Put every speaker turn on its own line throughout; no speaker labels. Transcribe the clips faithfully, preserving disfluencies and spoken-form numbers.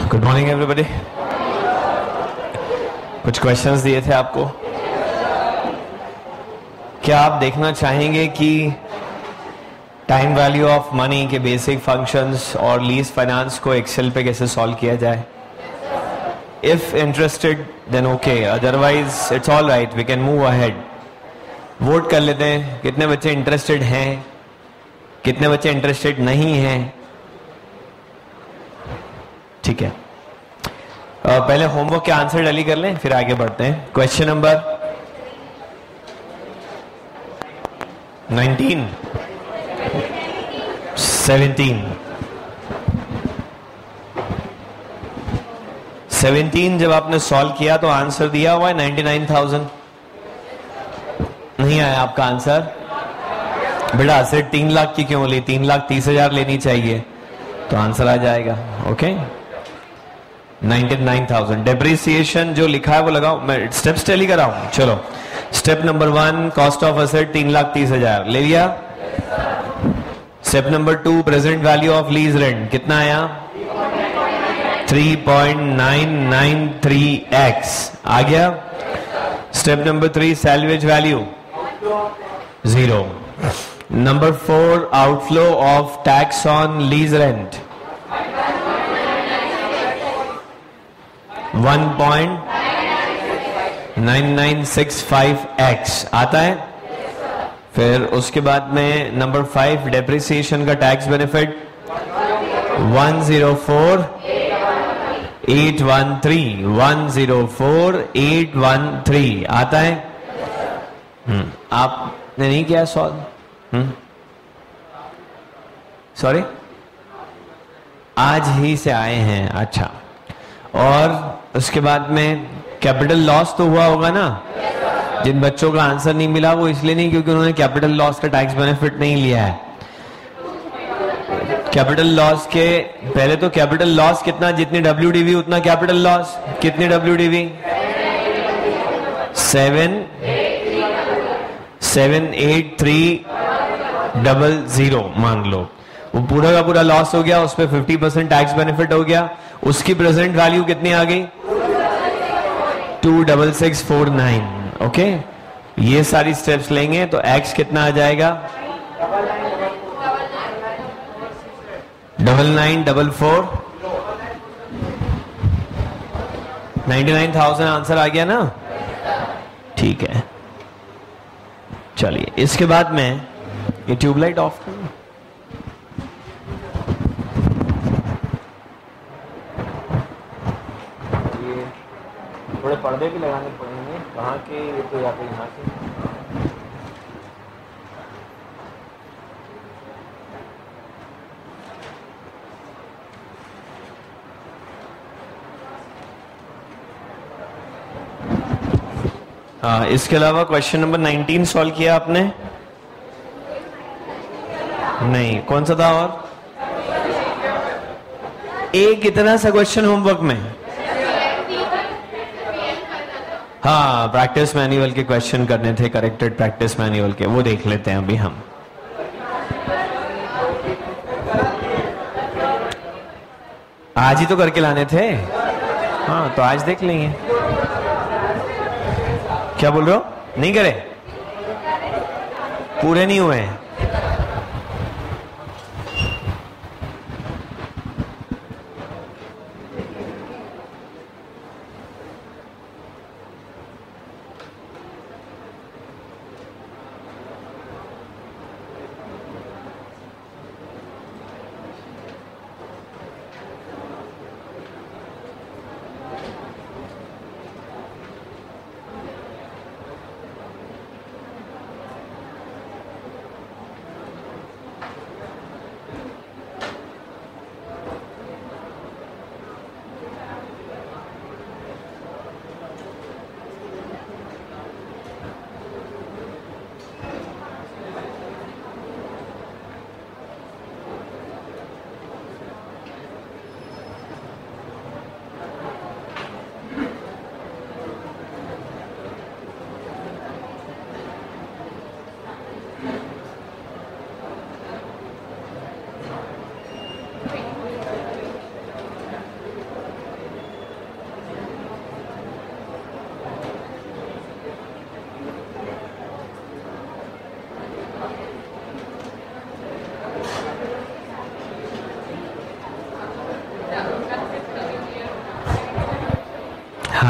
Good morning everybody. कुछ questions दिए थे आपको। क्या आप देखना चाहेंगे कि टाइम वैल्यू ऑफ मनी के बेसिक फंक्शंस और लीज फाइनेंस को एक्सेल पे कैसे सॉल्व किया जाए? If interested then okay, otherwise it's all right, we can move ahead. Vote कर लेते हैं कितने बच्चे इंटरेस्टेड हैं, कितने बच्चे इंटरेस्टेड नहीं हैं। ठीक है, uh, पहले होमवर्क के आंसर डली कर लें, फिर आगे बढ़ते हैं। Question number nineteen, seventeen, seventeen जब आपने सॉल्व किया तो आंसर दिया हुआ है नाइन्टी नाइन थाउजेंड। नहीं आया आपका आंसर? बेटा सिर्फ तीन लाख की क्यों ली? तीन लाख तीस हजार लेनी चाहिए तो आंसर आ जाएगा। Okay, ninety nine thousand. Depreciation जो लिखा है वो लगाओ, मैं स्टेप्स टेली कराऊं। चलो, step number one, cost of asset तीन लाख तीस हजार ले लिया। Step number two, present value of lease rent कितना आया? Three point nine nine three X आ गया। Step number three, salvage value zero. Number four, outflow of tax on lease rent one point nine nine six five X आता है। फिर उसके बाद में नंबर फाइव, डेप्रिसिएशन का tax benefit one zero four eight one three, one zero four eight one three आता है। हम्म आपने नहीं किया सॉल्व? हम्म सॉरी, आज ही से आए हैं। अच्छा, और उसके बाद में कैपिटल लॉस तो हुआ होगा ना? जिन बच्चों का आंसर नहीं मिला वो इसलिए नहीं क्योंकि उन्होंने कैपिटल लॉस का टैक्स बेनिफिट नहीं लिया है। कैपिटल लॉस के पहले तो कैपिटल लॉस कितना, जितनी डब्ल्यूडीवी उतना कैपिटल लॉस। कितनी WDV? Seven seven eight three double zero मान लो, वो पूरा का पूरा लॉस हो गया, उस पर फिफ्टी परसेंट टैक्स बेनिफिट हो गया। उसकी प्रेजेंट वैल्यू कितनी आ गई? Two double six four nine. Okay, ये सारी स्टेप्स लेंगे तो एक्स कितना आ जाएगा? Double nine double four ninety nine thousand answer आ गया ना? ठीक है, चलिए इसके बाद में ये ट्यूबलाइट ऑफ करो। थोड़े पर्दे भी लगाने पड़ेंगे। कहाँ के? ये तो या तो यहाँ के। हाँ, इसके अलावा क्वेश्चन नंबर नाइनटीन सॉल्व किया आपने? नहीं, कौन सा था? और एक इतना सा क्वेश्चन होमवर्क में। हाँ, प्रैक्टिस मैनुअल के क्वेश्चन करने थे, करेक्टेड प्रैक्टिस मैनुअल के, वो देख लेते हैं अभी हम। आज ही तो करके लाने थे। हाँ, तो आज देख लेंगे। क्या बोल रहे हो? नहीं करे? पूरे नहीं हुए हैं?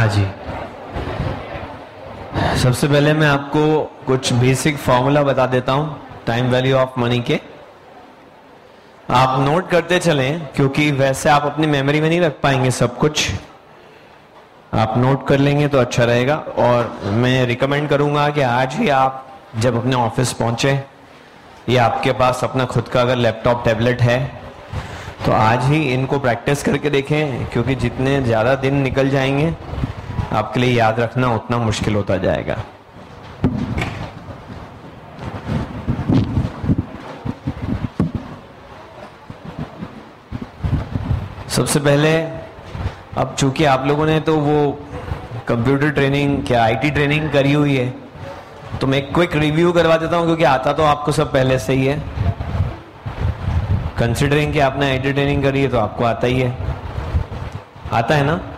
जी, सबसे पहले मैं आपको कुछ बेसिक फॉर्मूला बता देता हूं टाइम वैल्यू ऑफ मनी के। आप नोट करते चलें, क्योंकि वैसे आप अपनी मेमोरी में नहीं रख पाएंगे सब कुछ। आप नोट कर लेंगे तो अच्छा रहेगा। और मैं रिकमेंड करूंगा कि आज ही आप जब अपने ऑफिस पहुंचे या आपके पास अपना खुद का अगर लैपटॉप टैबलेट है तो आज ही इनको प्रैक्टिस करके देखें, क्योंकि जितने ज़्यादा दिन निकल जाएंगे आपके लिए याद रखना उतना मुश्किल होता जाएगा। सबसे पहले, अब चूंकि आप लोगों ने तो वो कंप्यूटर ट्रेनिंग क्या आईटी ट्रेनिंग करी हुई है, तो मैं एक क्विक रिव्यू करवा देता हूं, क्योंकि आता तो आपको सब पहले से ही है। कंसिडरिंग कि आपने आईटी ट्रेनिंग करी है तो आपको आता ही है, आता है ना।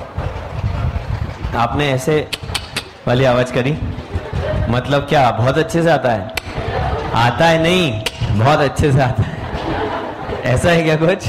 आपने ऐसे वाली आवाज करी, मतलब क्या बहुत अच्छे से आता है? आता है नहीं, बहुत अच्छे से आता है, ऐसा है क्या कुछ?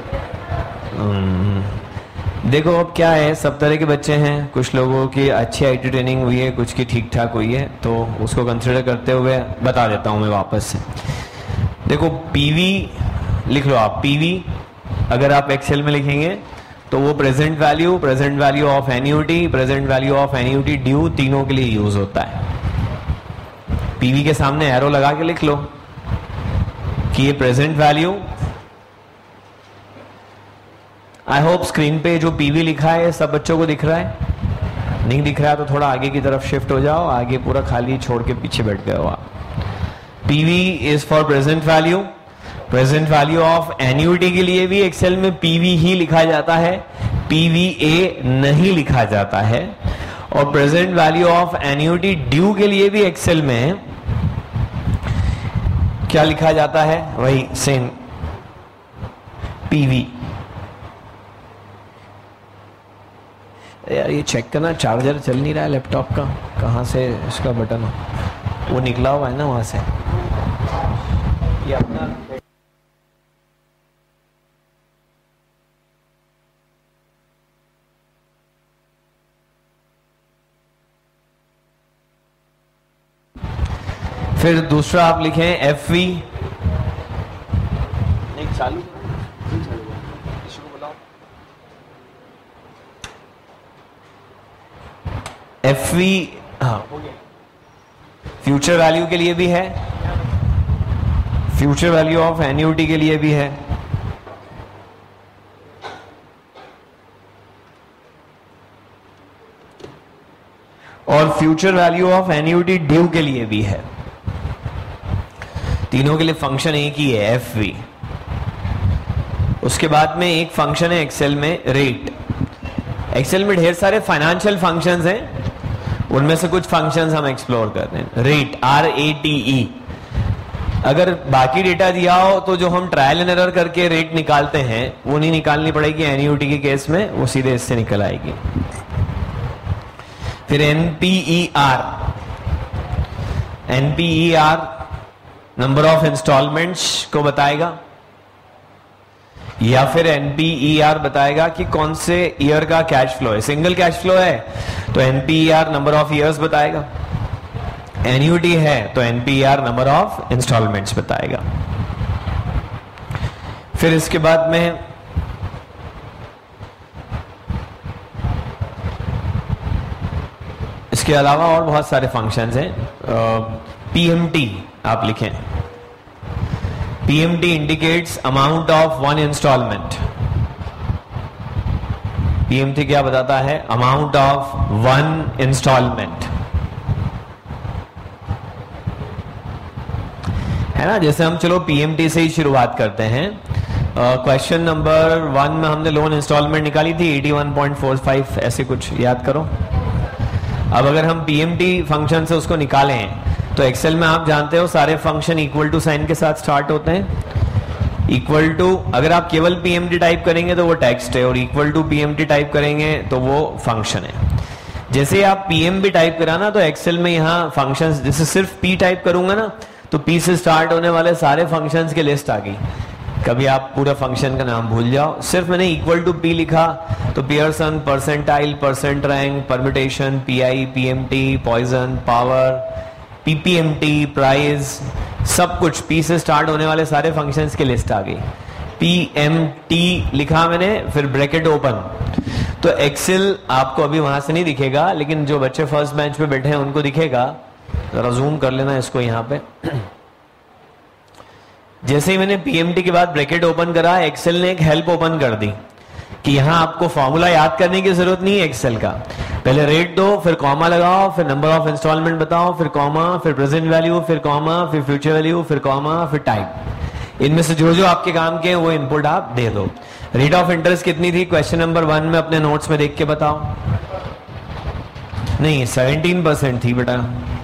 देखो अब क्या है, सब तरह के बच्चे हैं, कुछ लोगों की अच्छी आईटी ट्रेनिंग हुई है, कुछ की ठीक ठाक हुई है, तो उसको कंसिडर करते हुए बता देता हूं मैं वापस से। देखो पीवी लिख लो आप, पीवी अगर आप एक्सेल में लिखेंगे तो वो present value, present value of annuity, present value of annuity due, तीनों के लिए यूज होता है। पीवी के सामने एरो लगा के लिख लो कि ये present value, I hope screen पे जो पीवी लिखा है सब बच्चों को दिख रहा है। नहीं दिख रहा है तो थोड़ा आगे की तरफ शिफ्ट हो जाओ, आगे पूरा खाली छोड़ के पीछे बैठ गए हो आप। PV is for present value. Present value of annuity के लिए भी एक्सेल में पीवी ही लिखा जाता है, पीवीए नहीं लिखा जाता है। और present value of annuity due के लिए भी एक्सेल में क्या लिखा जाता है? वही सेम पीवी। यार ये चेक करना, चार्जर चल नहीं रहा है लैपटॉप का, कहाँ से इसका बटन हो वो निकला हुआ है ना वहां से। ये अपना फिर दूसरा आप लिखें एफ वी। नहीं चालू एफ वी, हाँ फ्यूचर वैल्यू के लिए भी है, फ्यूचर वैल्यू ऑफ एन्युटी के लिए भी है। और future value of annuity due के लिए भी है। तीनों के लिए फंक्शन एक ही है, एफ वी। उसके बाद में एक फंक्शन है एक्सेल में, रेट। एक्सेल में ढेर सारे फाइनेंशियल फंक्शंस हैं, उनमें से कुछ फंक्शंस हम एक्सप्लोर कर रहे हैं। Rate, R A T E. अगर बाकी डेटा दिया हो तो जो हम ट्रायल एंड एरर करके रेट निकालते हैं वो नहीं निकालनी पड़ेगी एनयूटी के केस में, वो सीधे इससे निकल आएगी। फिर NPER, NPER number of instalments को बताएगा, या फिर एनपीईआर बताएगा कि कौन से ईयर का कैश फ्लो है। सिंगल कैश फ्लो है तो एनपीईआर नंबर ऑफ ईयर्स बताएगा, एन्युटी है तो एनपीईआर नंबर ऑफ इंस्टॉलमेंट्स बताएगा। फिर इसके बाद में इसके अलावा और बहुत सारे फंक्शंस हैं। पीएमटी आप लिखें, PMT indicates amount of one instalment. PMT क्या बताता है? अमाउंट ऑफ वन इंस्टॉलमेंट, है ना। जैसे हम चलो पीएमटी से ही शुरुआत करते हैं। क्वेश्चन नंबर वन में हमने लोन इंस्टॉलमेंट निकाली थी इक्यासी पॉइंट फोर फाइव, ऐसे कुछ याद करो। अब अगर हम पीएमटी फंक्शन से उसको निकालें तो एक्सेल में आप जानते हो सारे फंक्शन इक्वल टू साइन के साथ स्टार्ट होते हैं। इक्वल टू, अगर आप केवल पीएमटी टाइप करेंगे तो वो टेक्स्ट है, और इक्वल टू पीएमटी टाइप करेंगे तो वो फंक्शन है। जैसे आप पीएमबी टाइप करा ना तो एक्सेल में यहाँ फंक्शंस, जैसे सिर्फ पी टाइप करूंगा ना तो पी से स्टार्ट होने वाले सारे फंक्शंस की लिस्ट आ गई। कभी आप पूरा फंक्शन का नाम भूल जाओ, सिर्फ मैंने इक्वल टू पी लिखा तो Pearson, percentile, percent rank, permutation, PI, PMT, Poisson, power, PPMT, price, सब कुछ पी से स्टार्ट होने वाले सारे फंक्शंस की लिस्ट आ गई। पीएमटी लिखा मैंने, फिर ब्रैकेट ओपन। तो एक्सेल आपको अभी वहां से नहीं दिखेगा, लेकिन जो बच्चे फर्स्ट बेंच पे बैठे हैं उनको दिखेगा। जरा जूम कर लेना इसको यहां पे। जैसे ही मैंने पीएमटी के बाद ब्रैकेट ओपन करा, एक्सेल ने एक हेल्प ओपन कर दी कि यहां आपको फॉर्मूला याद करने की जरूरत नहीं है एक्सेल का। पहले रेट दो, फिर कॉमा लगाओ, फिर नंबर ऑफ इंस्टॉलमेंट बताओ, फिर कॉमा, फिर प्रेजेंट वैल्यू, फिर कॉमा, फिर फ्यूचर वैल्यू, फिर कॉमा, फिर टाइप। इनमें से जो जो आपके काम के हैं वो इनपुट आप दे दो। रेट ऑफ इंटरेस्ट कितनी थी क्वेश्चन नंबर वन में, अपने नोट्स में देख के बताओ। नहीं, सेवनटीन परसेंट थी बेटा।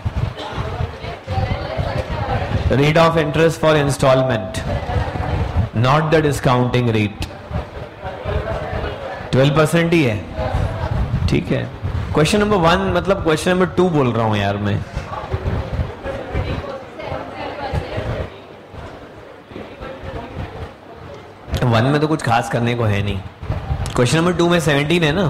Rate of interest for instalment, not the discounting rate. Twelve percent ही है, ठीक है। क्वेश्चन नंबर वन मतलब क्वेश्चन नंबर टू बोल रहा हूं यार मैं। वन में तो कुछ खास करने को है नहीं, क्वेश्चन नंबर टू में सेवनटीन है ना।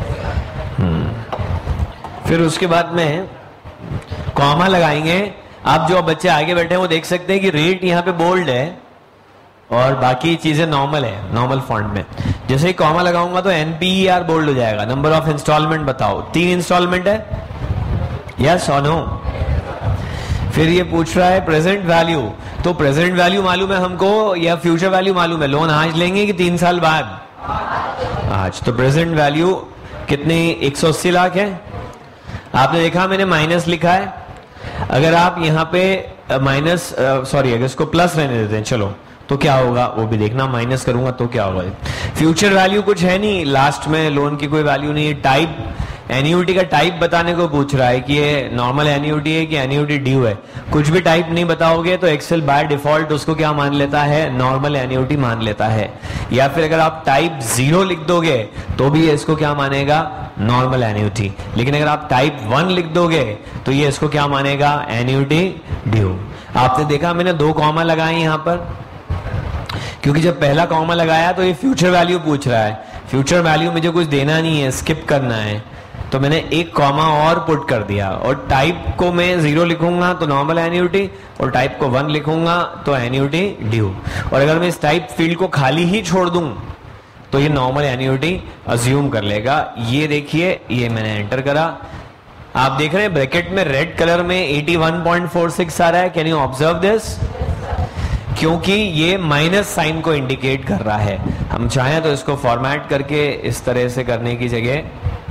हम्म फिर उसके बाद में कॉमा लगाएंगे। आप जो बच्चे आगे बैठे हैं वो देख सकते हैं कि रेट यहाँ पे बोल्ड है और बाकी चीजें नॉर्मल है, नॉर्मल फॉन्ट में। जैसे ही कॉमा लगाऊंगा तो एनपीईआर बोल्ड हो जाएगा। नंबर ऑफ इंस्टॉलमेंट बताओ, तीन इंस्टॉलमेंट है, यस और नो। फिर ये पूछ रहा है प्रेजेंट वैल्यू, तो प्रेजेंट वैल्यू मालूम है हमको या फ्यूचर वैल्यू मालूम है? लोन आज लेंगे कि तीन साल बाद? आज। तो प्रेजेंट वैल्यू कितनी, एक सौ अस्सी लाख है। आपने देखा मैंने माइनस लिखा है। अगर आप यहाँ पे माइनस, सॉरी अगर इसको प्लस रहने देते हैं चलो, तो क्या होगा वो भी देखना। माइनस करूंगा तो क्या होगा। फ्यूचर वैल्यू कुछ है नहीं, लास्ट में लोन की कोई वैल्यू नहीं है। टाइप, एन्यूटी का टाइप बताने को पूछ रहा है कि ये नॉर्मल एन्यूटी है कि एन्यूटी ड्यू है। कुछ भी टाइप नहीं बताओगे तो एक्सेल बाय डिफॉल्ट उसको क्या मान लेता है, नॉर्मल एन्यूटी मान लेता है। या फिर अगर आप टाइप जीरो लिख दोगे तो भी इसको क्या मानेगा, नॉर्मल एन्यूटी। लेकिन अगर आप टाइप वन लिख दोगे तो ये इसको क्या मानेगा, एन्यूटी ड्यू। आपने देखा मैंने दो कॉमा लगाए यहां पर, क्योंकि जब पहला कॉमा लगाया तो ये फ्यूचर वैल्यू पूछ रहा है। फ्यूचर वैल्यू मुझे कुछ देना नहीं है, स्किप करना है, तो मैंने एक कॉमा और पुट कर दिया। और टाइप को मैं जीरो लिखूंगा तो नॉर्मल एन्यूटी, और टाइप को वन लिखूंगा तो एन्यूटी ड्यू। और अगर मैं इस टाइप फील्ड को खाली ही छोड़ दूं तो ये नॉर्मल एन्यूटी अज्यूम कर लेगा। ये देखिए, ये मैंने एंटर करा। आप देख रहे हैं ब्रैकेट में रेड कलर में इक्यासी पॉइंट फोर सिक्स आ रहा है। Can you observe this? क्योंकि ये माइनस साइन को इंडिकेट कर रहा है। हम चाहें तो इसको फॉर्मेट करके इस तरह से करने की जगह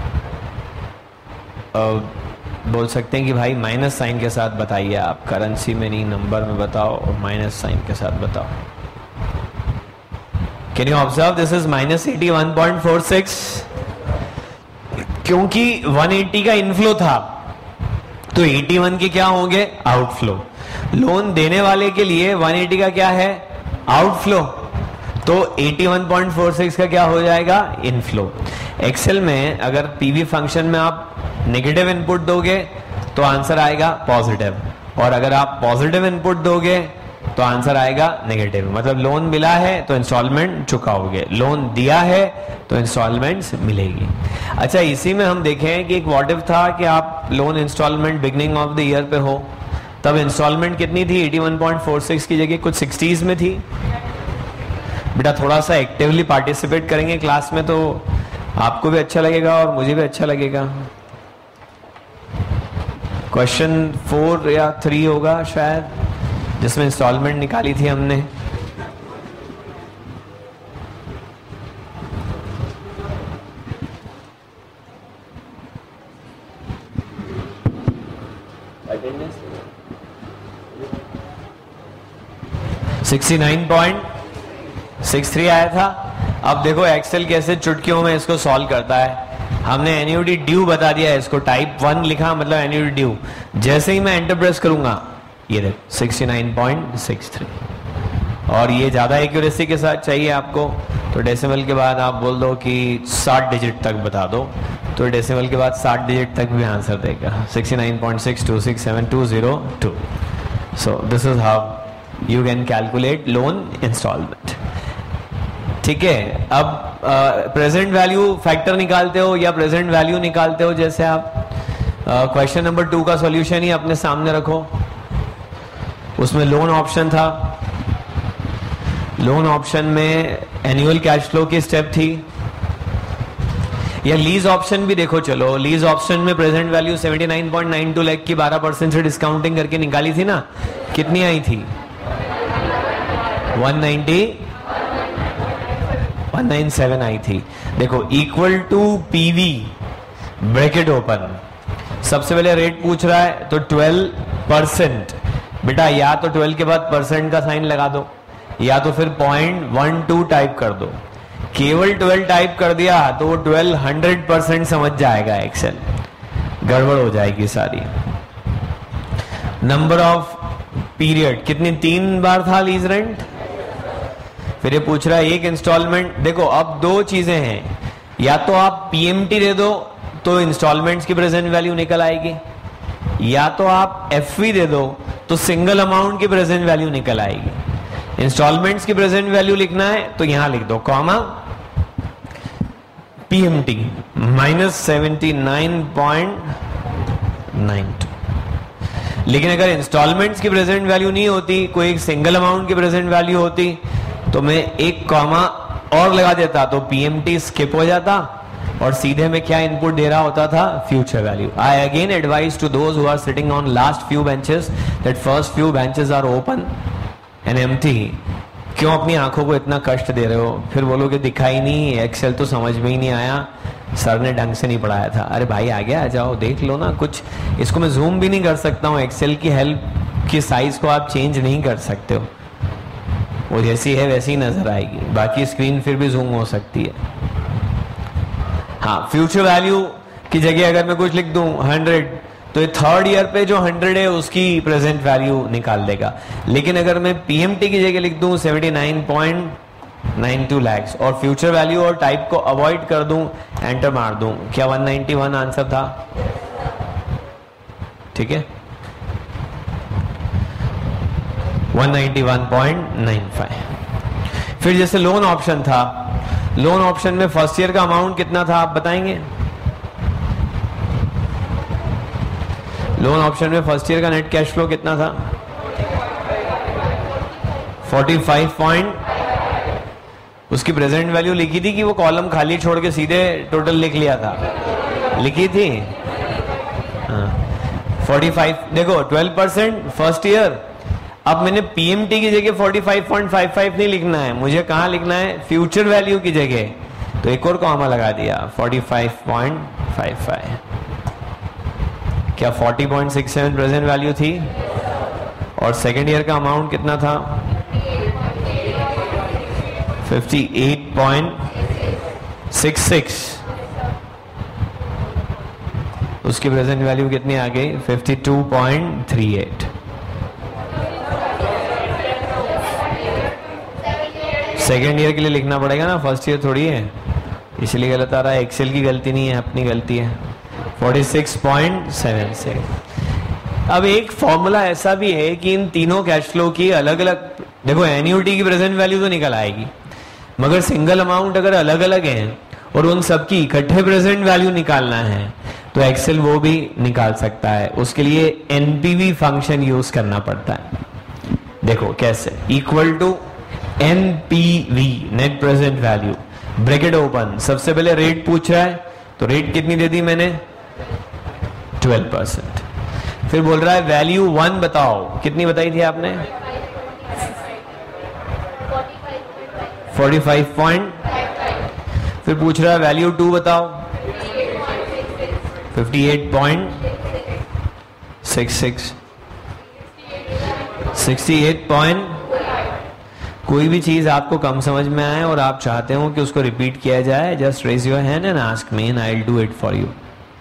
बोल सकते हैं कि भाई माइनस साइन के साथ बताइए आप, करेंसी में नहीं नंबर में बताओ, और माइनस साइन के साथ बताओ। Can you observe this is minus eighty one point four six, क्योंकि वन एटी का इनफ्लो था तो एटी वन के क्या होंगे, आउटफ्लो। लोन देने वाले के लिए वन एटी का क्या है, आउटफ्लो, तो eighty one point four six का क्या हो जाएगा, इनफ्लो। एक्सेल में अगर पीवी फंक्शन में आप नेगेटिव इनपुट दोगे तो आंसर आएगा पॉजिटिव, और अगर आप पॉजिटिव इनपुट दोगे तो आंसर आएगा नेगेटिव। मतलब लोन मिला है तो इंस्टॉलमेंट चुकाओगे, लोन दिया है तो इंस्टॉलमेंट्स मिलेगी। अच्छा, इसी में हम देखें कि एक व्हाट इफ था कि आप loan instalment beginning of the year पे हो, तब इंस्टॉलमेंट कितनी थी, eighty one point four six की जगह कुछ सिक्सटीज में थी। बेटा थोड़ा सा एक्टिवली पार्टिसिपेट करेंगे क्लास में तो आपको भी अच्छा लगेगा और मुझे भी अच्छा लगेगा। क्वेश्चन फोर या थ्री होगा शायद, जिसमें इंस्टॉलमेंट निकाली थी हमने। Sixty nine point six three आया था। अब देखो एक्सेल कैसे चुटकियों में इसको सॉल्व करता है। हमने एन्यूटी ड्यू बता दिया है, इसको टाइप वन लिखा मतलब एन्यूटी ड्यू। जैसे ही मैं एंटर प्रेस करूंगा ये देखो sixty nine point six three, और ये ज्यादा एक्यूरेसी के साथ चाहिए आपको तो डेसिमल के बाद आप बोल दो कि साठ डिजिट तक बता दो, तो डेसिमल के बाद साठ डिजिट तक भी आंसर देगा, sixty nine point six two six seven two zero two. So this is how you can calculate loan installment. ठीक है, अब प्रेजेंट वैल्यू फैक्टर निकालते हो या प्रेजेंट वैल्यू निकालते हो, जैसे आप क्वेश्चन नंबर टू का सॉल्यूशन ही अपने सामने रखो, उसमें लोन ऑप्शन था, लोन ऑप्शन में एनुअल कैश फ्लो की स्टेप थी, या लीज ऑप्शन भी देखो, चलो लीज ऑप्शन में present value seventy nine point nine two lakh की बारह परसेंट से डिस्काउंटिंग करके निकाली थी ना, कितनी आई थी? One ninety one nine seven आई थी। देखो equal to PV bracket open, सबसे पहले रेट पूछ रहा है तो ट्वेल्व परसेंट, बेटा या तो ट्वेल्व के बाद परसेंट का साइन लगा दो या तो फिर पॉइंट वन टू टाइप कर दो। केवल ट्वेल्व टाइप कर दिया तो वो ट्वेल्व हंड्रेड परसेंट समझ जाएगा एक्सेल, गड़बड़ हो जाएगी सारी। नंबर ऑफ पीरियड कितनी, तीन बार था लीज रेंट। फिर ये पूछ रहा है एक इंस्टॉलमेंट, देखो अब दो चीजें हैं, या तो आप पीएमटी दे दो तो इंस्टॉलमेंट्स की प्रेजेंट वैल्यू निकल आएगी, या तो आप एफवी दे दो तो सिंगल अमाउंट की प्रेजेंट वैल्यू निकल आएगी। इंस्टॉलमेंट्स की प्रेजेंट वैल्यू लिखना है तो यहां लिख दो comma PMT minus seventy nine point nine two. लेकिन अगर इंस्टॉलमेंट्स की प्रेजेंट वैल्यू नहीं होती, कोई एक सिंगल अमाउंट की प्रेजेंट वैल्यू होती तो मैं एक कॉमा और लगा देता तो पीएमटी स्किप हो जाता और सीधे में क्या इनपुट दे रहा होता था, future value. I again advise to those who are sitting on last few benches that first few benches are open and empty. क्यों अपनी आंखों को इतना कष्ट दे रहे हो? फिर बोलोगे दिखाई नहीं, एक्सेल तो समझ में ही नहीं आया, सर ने ढंग से नहीं पढ़ाया था। अरे भाई आ गया, आ जाओ देख लो ना कुछ। इसको मैं जूम भी नहीं कर सकता हूँ, एक्सेल की हेल्प की साइज को आप चेंज नहीं कर सकते हो, वो जैसी है वैसी नजर आएगी, बाकी स्क्रीन फिर भी जूम हो सकती है। हाँ, फ्यूचर वैल्यू की जगह अगर मैं कुछ लिख दूं हंड्रेड तो ये थर्ड ईयर पे जो हंड्रेड है उसकी प्रेजेंट वैल्यू निकाल देगा। लेकिन अगर मैं पीएमटी की जगह लिख दूं seventy nine point nine two lakhs और फ्यूचर वैल्यू और टाइप को अवॉइड कर दूं, एंटर मार दूं, क्या वन नाइंटी वन आंसर था? ठीक है, one ninety one point nine five. फिर जैसे लोन ऑप्शन था, लोन ऑप्शन में फर्स्ट ईयर का अमाउंट कितना था आप बताएंगे? लोन ऑप्शन में फर्स्ट ईयर का नेट कैश फ्लो कितना था? फोर्टी फाइव पॉइंट, उसकी प्रेजेंट वैल्यू लिखी थी कि वो कॉलम खाली छोड़ के सीधे टोटल लिख लिया था? लिखी थी। हाँ, फोर्टी फाइव, देखो ट्वेल्व परसेंट फर्स्ट ईयर। अब मैंने पीएमटी की जगह forty five point five five नहीं लिखना है, मुझे कहां लिखना है? फ्यूचर वैल्यू की जगह, तो एक और कॉमा लगा दिया forty five point five five. क्या forty point six seven present value थी और सेकेंड ईयर का अमाउंट कितना था? Fifty eight point six six. उसकी प्रेजेंट वैल्यू कितनी आ गई? Fifty two point three eight. Second year के लिए लिखना पड़ेगा ना, फर्स्ट ईयर थोड़ी है, इसलिए गलत आ रहा है। एक्सेल की गलती नहीं है, अपनी गलती है। Forty six point seven six. अब एक फॉर्मूला ऐसा भी है कि इन तीनों कैश फ्लो की अलग अलग, देखो एन्युटी की प्रेजेंट वैल्यू तो निकल आएगी, मगर सिंगल अमाउंट अगर अलग अलग है और उन सबकी इकट्ठे प्रेजेंट वैल्यू निकालना है तो एक्सेल वो भी निकाल सकता है। उसके लिए एनपीवी फंक्शन यूज करना पड़ता है। देखो कैसे, equal to NPV net present value bracket open, सबसे पहले रेट पूछ रहा है तो रेट कितनी दे दी मैंने? Twelve percent. फिर बोल रहा है वैल्यू वन बताओ, कितनी बताई थी आपने? Forty five point. फिर पूछ रहा है वैल्यू टू बताओ, fifty eight point six six, sixty eight point. कोई भी चीज आपको कम समझ में आए और आप चाहते हो कि उसको रिपीट किया जाए, just raise your hand and ask me and I will do it for you.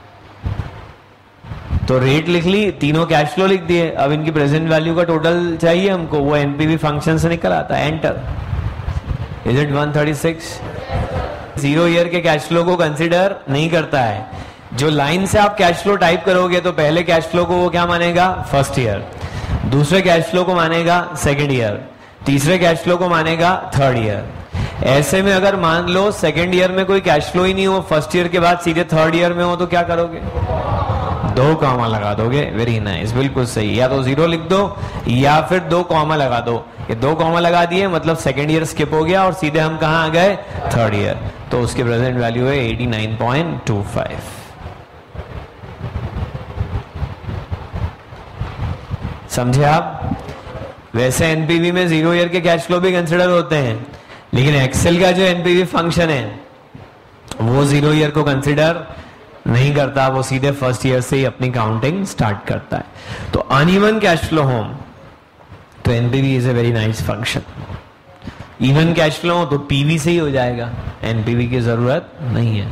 तो रेट लिख ली, तीनों कैश फ्लो लिख दिए, अब इनकी प्रेजेंट वैल्यू का टोटल चाहिए हमको, वो एनपीवी फंक्शन से निकल आता है, enter. Is it one thirty six? Zero year के कैश फ्लो को कंसीडर नहीं करता है। जो लाइन से आप कैश फ्लो टाइप करोगे तो पहले कैश फ्लो को वो क्या मानेगा? First year. दूसरे कैश फ्लो को मानेगा सेकेंड ईयर। तीसरे कैश फ्लो को मानेगा थर्ड ईयर। ऐसे में अगर मान लो सेकेंड ईयर में कोई कैश फ्लो ही नहीं हो, फर्स्ट ईयर के बाद सीधे थर्ड ईयर में हो, तो क्या करोगे? दो कॉमा लगा दोगे। वेरी नाइस, बिल्कुल सही। या तो जीरो लिख दो या फिर दो कॉमा लगा दो। ये दो कॉमा लगा दिए मतलब सेकेंड ईयर स्किप हो गया और सीधे हम कहां आ गए? Third year. तो उसकी प्रेजेंट वैल्यू है eighty nine point two five. समझे आप? वैसे एनपीवी में जीरो ईयर के कैश फ्लो भी कंसिडर होते हैं, लेकिन एक्सेल का जो एनपीवी फंक्शन है वो जीरो ईयर को कंसिडर नहीं करता, वो सीधे फर्स्ट ईयर से ही अपनी काउंटिंग स्टार्ट करता है। तो अनइवन कैश फ्लो हो तो NPV is a very nice function. Even cash flow हो तो पीवी से ही हो जाएगा, एनपीवी की जरूरत नहीं है।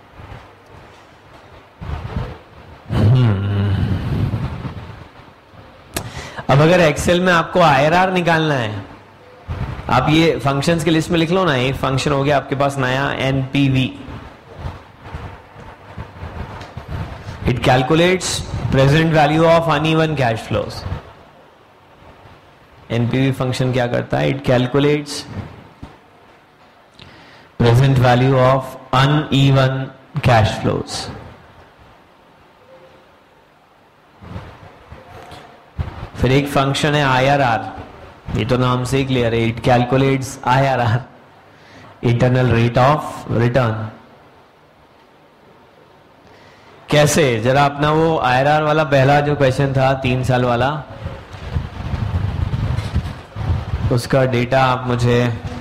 अब अगर एक्सेल में आपको आईआरआर निकालना है, आप ये फंक्शंस की लिस्ट में लिख लो ना। एक फंक्शन हो गया आपके पास नया, NPV. It calculates present value of uneven cash flows. NPV function क्या करता है? It calculates present value of uneven cash flows. फिर एक फंक्शन है आईआरआर, ये तो नाम से ही क्लियर है। It calculates IRR, internal rate of return. कैसे? जरा अपना वो आईआरआर वाला पहला जो क्वेश्चन था तीन साल वाला, उसका डेटा आप मुझे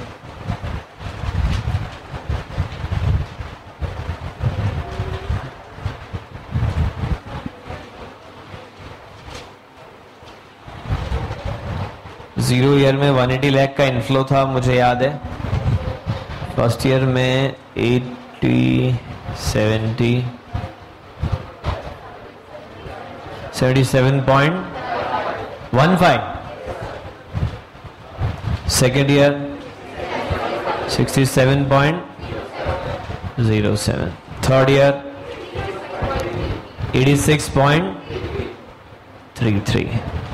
जीरो ईयर में वन एटी लाख का इनफ्लो था, मुझे याद है। फर्स्ट ईयर में eighty seventy seventy seven point one five. Second year sixty seven point zero seven. Third year eighty six point three three,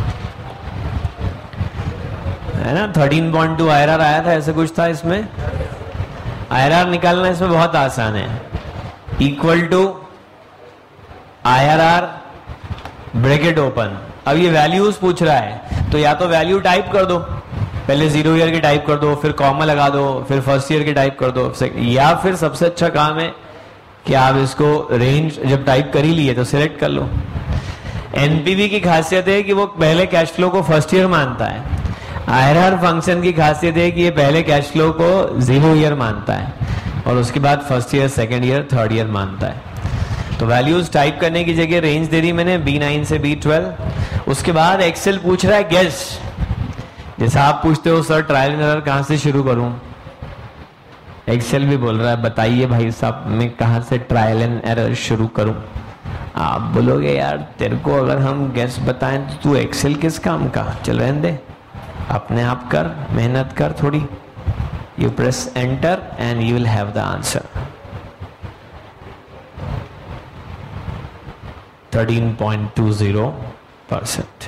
है ना। थर्टीन पॉइंट टू आईआरआर आया था, ऐसे कुछ था इसमें। आईआरआर निकालना इसमें बहुत आसान है। Equal to IRR bracket open. अब ये वैल्यूज पूछ रहा है तो या तो वैल्यू टाइप कर दो, पहले जीरो ईयर की टाइप कर दो, फिर कॉमा लगा दो, फिर फर्स्ट ईयर की टाइप कर दो, या फिर सबसे अच्छा काम है कि आप इसको रेंज जब टाइप कर ही लिए तो सिलेक्ट कर लो। एनपीवी की खासियत है कि वो पहले कैश फ्लो को फर्स्ट ईयर मानता है। आईआरआर फंक्शन की खासियत है कि ये पहले कैश फ्लो को जीरो ईयर मानता है और उसके बाद first year, second year, third year मानता है। तो वैल्यूज टाइप करने की जगह रेंज दे दी मैंने बी नाइन से बी ट्वेल्व। उसके बाद एक्सेल पूछ रहा है गेस। जैसा आप पूछते हो सर ट्रायल एंड एरर कहां से शुरू करूं, एक्सेल भी बोल रहा है बताइए भाई साहब मैं कहां से ट्रायल एंड एरर शुरू करूं। आप बोलोगे यार तेरे को अगर हम गेस बताएं तो तू एक्सेल किस काम का, चल रहने दे, अपने आप कर, मेहनत कर थोड़ी। You press enter and you will have the answer. Thirteen point two zero percent.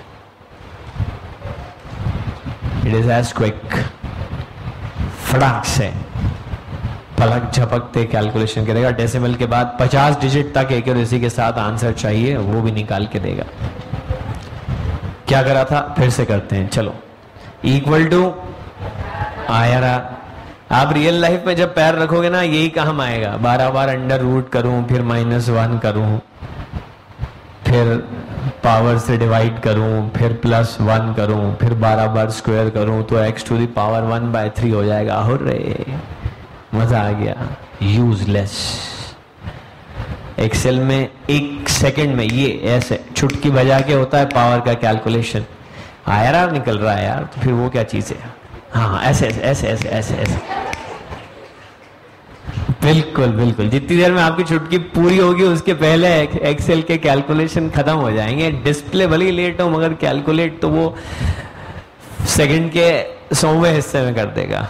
It is as quick. फटाक से पलक झपकते कैलकुलेशन करेगा। डेसिमल के बाद पचास डिजिट तक एक्यूरेसी के साथ आंसर चाहिए, वो भी निकाल के देगा। क्या करा था फिर से करते हैं, चलो। Equal to IRR. आप रियल लाइफ में जब पैर रखोगे ना यही काम आएगा। बारह बार अंडर रूट करूं, फिर माइनस वन करूं, फिर पावर से डिवाइड करूं, फिर प्लस वन करूं, फिर बारह बार स्क्वायर करूं तो X to the power one by three हो जाएगा। हो रे मजा आ गया। यूजलेस। एक्सेल में एक सेकंड में ये ऐसे चुटकी बजा के होता है पावर का कैलकुलेशन। आईआरआर निकल रहा है यार, तो फिर वो क्या चीज है। हाँ हाँ ऐसे ऐसे ऐसे ऐसे ऐसे ऐसे बिल्कुल बिल्कुल। जितनी देर में आपकी चुटकी पूरी होगी उसके पहले एक्सेल के कैलकुलेशन खत्म हो जाएंगे। डिस्प्ले भले ही लेट हो मगर कैलकुलेट तो वो सेकंड के सौवें हिस्से में कर देगा।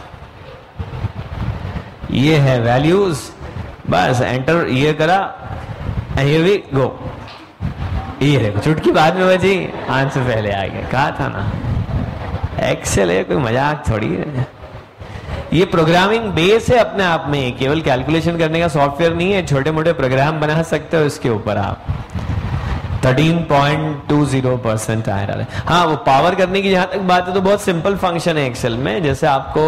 ये है वैल्यूज, बस एंटर ये करा, हियर वी गो। ये देखो चुटकी बाद में बजी, आंसर पहले आ गया। कहा था ना एक्सेल है कोई मजाक थोड़ी है। ये प्रोग्रामिंग बेस है अपने आप में, केवल कैलकुलेशन करने का सॉफ्टवेयर नहीं है, छोटे मोटे प्रोग्राम बना सकते हो इसके ऊपर आप। Thirteen point two zero percent आ रहा है। हाँ, वो पावर करने की जहां तक बात है तो बहुत सिंपल फंक्शन है एक्सेल में। जैसे आपको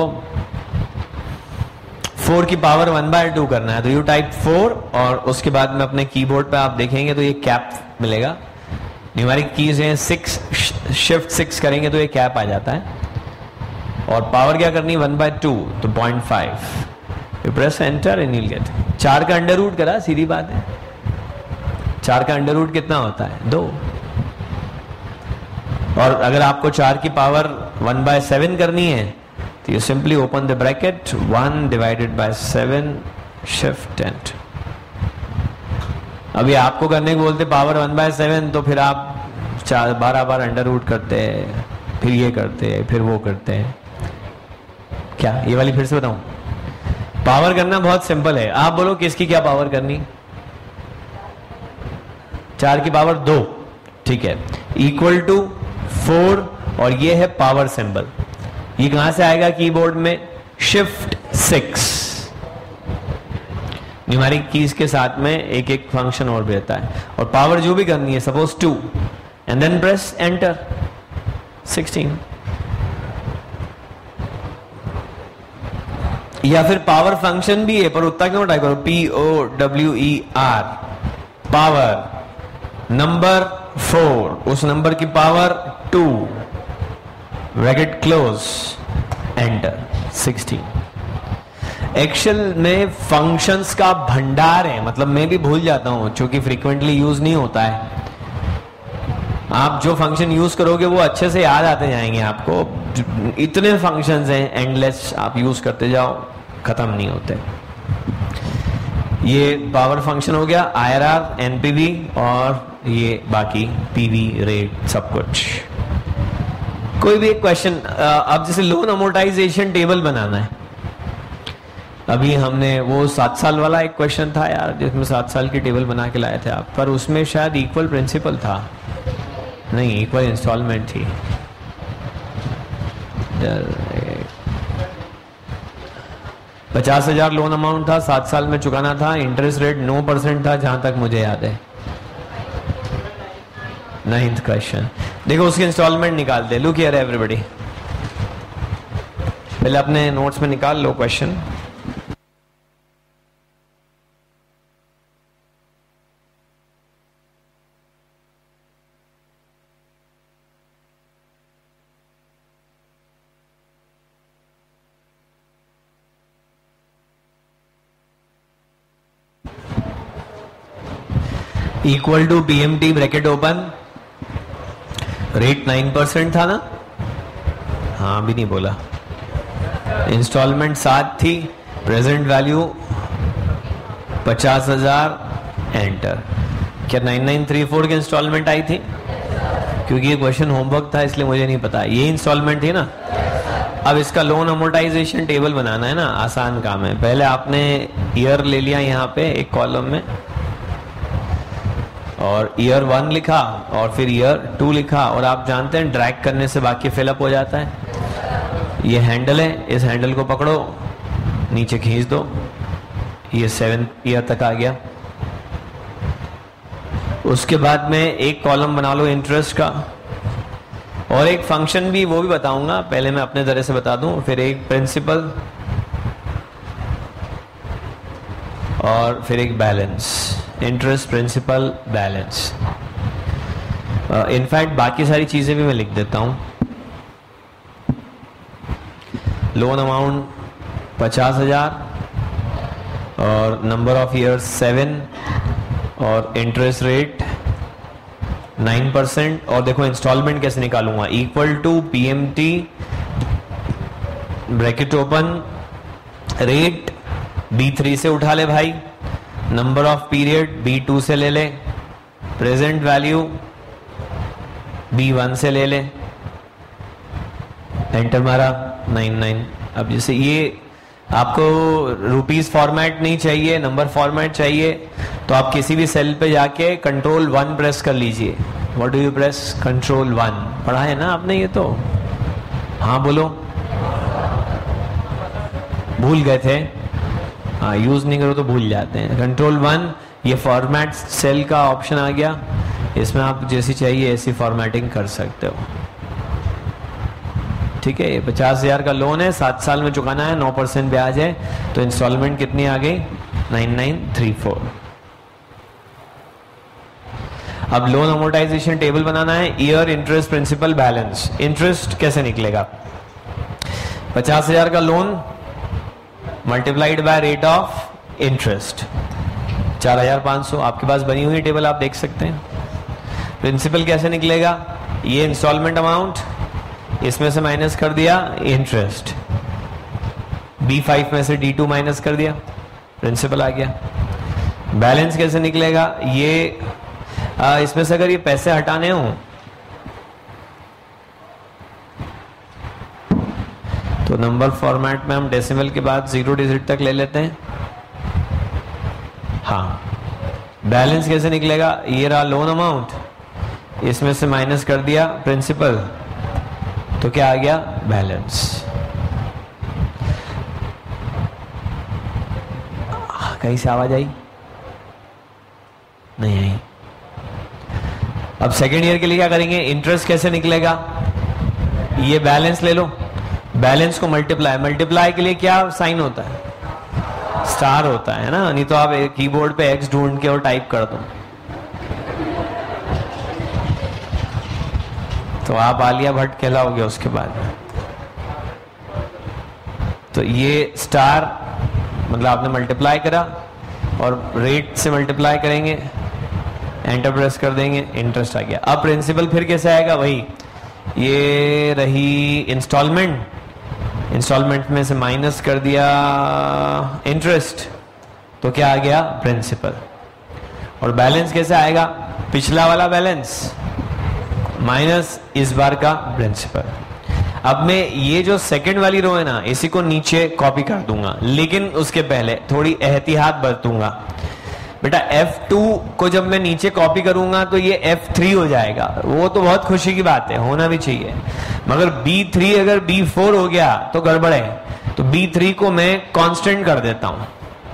फोर की पावर वन बाय टू करना है तो यू टाइप फोर और उसके बाद में अपने कीबोर्ड पे आप देखेंगे तो ये कैप मिलेगा। न्यूमेरिक कीज हैं सिक्स, शिफ्ट सिक्स करेंगे तो ये कैप आ जाता है। और पावर क्या करनी, वन बाय टू तो point five, you press enter and you get. चार का अंडर रूट करा, सीधी बात है। चार का अंडर रूट कितना होता है, दो। और अगर आपको चार की पावर वन बाय सेवन करनी है तो you simply open the bracket, one divided by seven, shift enter. अभी आपको करने को बोलते पावर वन बाय सेवन तो फिर आप चार बारह बार अंडर रूट करते हैं, फिर ये करते हैं, फिर वो करते हैं। क्या ये वाली फिर से बताऊं? पावर करना बहुत सिंपल है। आप बोलो किसकी क्या पावर करनी? चार की पावर दो, ठीक है, इक्वल टू फोर, और ये है पावर सिंबल। ये कहां से आएगा कीबोर्ड में? Shift six. न्यूमेरिक कीज के साथ में एक एक फंक्शन और भी रहता है। और पावर जो भी करनी है, suppose two, and then press enter, sixteen. या फिर पावर फंक्शन भी है पर उतना क्यों टाइप करो, P O W E R, power number four, उस नंबर की power two, bracket close, enter, sixteen. Excel में फंक्शंस का भंडार है, मतलब मैं भी भूल जाता हूं क्योंकि फ्रीक्वेंटली यूज नहीं होता है। आप जो फंक्शन यूज करोगे वो अच्छे से याद आते जाएंगे आपको। इतने फंक्शंस हैं एंडलेस, आप यूज करते जाओ, खत्म नहीं होते। ये पावर फंक्शन हो गया, आई आर आर, एनपीवी, और ये बाकी पीवी, रेट, सब कुछ। कोई भी एक क्वेश्चन, अब जैसे लोन अमोर्टाइजेशन टेबल बनाना है। अभी हमने वो सात साल वाला एक क्वेश्चन था यार, जिसमें सात साल की टेबल बना के लाए थे आप, पर उसमें शायद इक्वल प्रिंसिपल था, नहीं इक्वल इंस्टॉलमेंट थी। पचास हजार लोन अमाउंट था, सात साल में चुकाना था, इंटरेस्ट रेट नौ परसेंट था जहां तक मुझे याद है। नाइन्थ क्वेश्चन देखो, उसकी इंस्टॉलमेंट निकालते। लुक हियर एवरीबॉडी, पहले अपने नोट्स में निकाल लो question. Equal to PMT, bracket open, rate nine percent था ना? हाँ, भी नहीं बोला। इंस्टॉलमेंट सात थी, प्रेजेंट वैल्यू पचास हजार, एंटर। क्या नाइन नाइन थ्री फोर की इंस्टॉलमेंट आई थी? क्योंकि ये क्वेश्चन होमवर्क था इसलिए मुझे नहीं पता। ये इंस्टॉलमेंट थी ना? अब इसका लोन अमोर्टाइजेशन टेबल बनाना है ना, आसान काम है। पहले आपने ईयर ले लिया यहाँ पे एक कॉलम में, और ईयर वन लिखा और फिर ईयर टू लिखा, और आप जानते हैं ड्रैग करने से बाकी फिलअप हो जाता है। ये हैंडल है, इस हैंडल को पकड़ो, नीचे खींच दो, ये सेवन ईयर तक आ गया। उसके बाद में एक कॉलम बना लो इंटरेस्ट का, और एक फंक्शन भी, वो भी बताऊंगा, पहले मैं अपने तरह से बता दूं। फिर एक प्रिंसिपल, और फिर एक balance, interest, principal, balance. In fact बाकी सारी चीजें भी मैं लिख देता हूं। लोन अमाउंट पचास हजार, और नंबर ऑफ ईयर्स सेवन, और इंटरेस्ट रेट नाइन परसेंट। और देखो इंस्टॉलमेंट कैसे निकालूंगा, equal to PMT, bracket open, rate B three से उठा ले भाई, number of period B two से ले ले, प्रेजेंट वैल्यू बी वन से ले ले, एंटर मारा, नाइन नाइन। अब जैसे ये आपको रुपीस फॉर्मेट नहीं चाहिए, नंबर फॉर्मेट चाहिए, तो आप किसी भी सेल पे जाके कंट्रोल वन प्रेस कर लीजिए। What do you press? Control one. पढ़ा है ना आपने ये तो? हाँ बोलो। भूल गए थे, हाँ यूज नहीं करो तो भूल जाते हैं। कंट्रोल वन, ये फॉर्मेट सेल का ऑप्शन आ गया, इसमें आप जैसी चाहिए ऐसी फॉर्मेटिंग कर सकते हो। ठीक है, ये पचास हजार का लोन है, सात साल में चुकाना है, नौ परसेंट ब्याज है, तो इंस्टॉलमेंट कितनी आ गई? Nine nine three four. अब लोन अमोर्टाइजेशन टेबल बनाना है, year, interest, principal, balance. Interest कैसे निकलेगा? पचास हजार का loan multiplied by rate of interest, चार हजार पांच सौ। आपके पास बनी हुई टेबल आप देख सकते हैं। प्रिंसिपल कैसे निकलेगा? ये इंस्टॉलमेंट अमाउंट, इसमें से माइनस कर दिया इंटरेस्ट, बी फाइव में से डी टू माइनस कर दिया, प्रिंसिपल आ गया। बैलेंस कैसे निकलेगा? ये आ, इसमें से अगर ये पैसे हटाने हो तो नंबर फॉर्मेट में हम डेसिमल के बाद जीरो डिजिट तक ले लेते हैं। हाँ, बैलेंस कैसे निकलेगा? ये रहा लोन अमाउंट, इसमें से माइनस कर दिया प्रिंसिपल, तो क्या आ गया? बैलेंस। कहीं से आवाज आई? नहीं आई। अब सेकेंड ईयर के लिए क्या करेंगे? इंटरेस्ट कैसे निकलेगा? ये बैलेंस ले लो, बैलेंस को मल्टीप्लाई, मल्टीप्लाई के लिए क्या साइन होता है? स्टार होता है ना, नहीं तो आप कीबोर्ड पे एक्स ढूंढ के और टाइप कर दो तो आप आलिया भट्ट कहलाओगे उसके बाद। तो ये स्टार मतलब आपने मल्टीप्लाई करा और रेट से मल्टीप्लाई करेंगे, एंटर प्रेस कर देंगे, इंटरेस्ट आ गया। अब प्रिंसिपल फिर कैसे आएगा? वही, ये रही इंस्टॉलमेंट, इंस्टॉलमेंट में से माइनस कर दिया इंटरेस्ट, तो क्या आ गया? प्रिंसिपल। और बैलेंस कैसे आएगा? पिछला वाला बैलेंस माइनस इस बार का प्रिंसिपल। अब मैं ये जो सेकंड वाली रो है ना, इसी को नीचे कॉपी कर दूंगा, लेकिन उसके पहले थोड़ी एहतियात बरतूंगा। बेटा एफ टू को जब मैं नीचे कॉपी करूंगा तो ये एफ थ्री हो जाएगा, वो तो बहुत खुशी की बात है, होना भी चाहिए। मगर बी थ्री अगर बी फोर हो गया तो गड़बड़ है। तो बी थ्री को मैं कांस्टेंट कर देता हूं,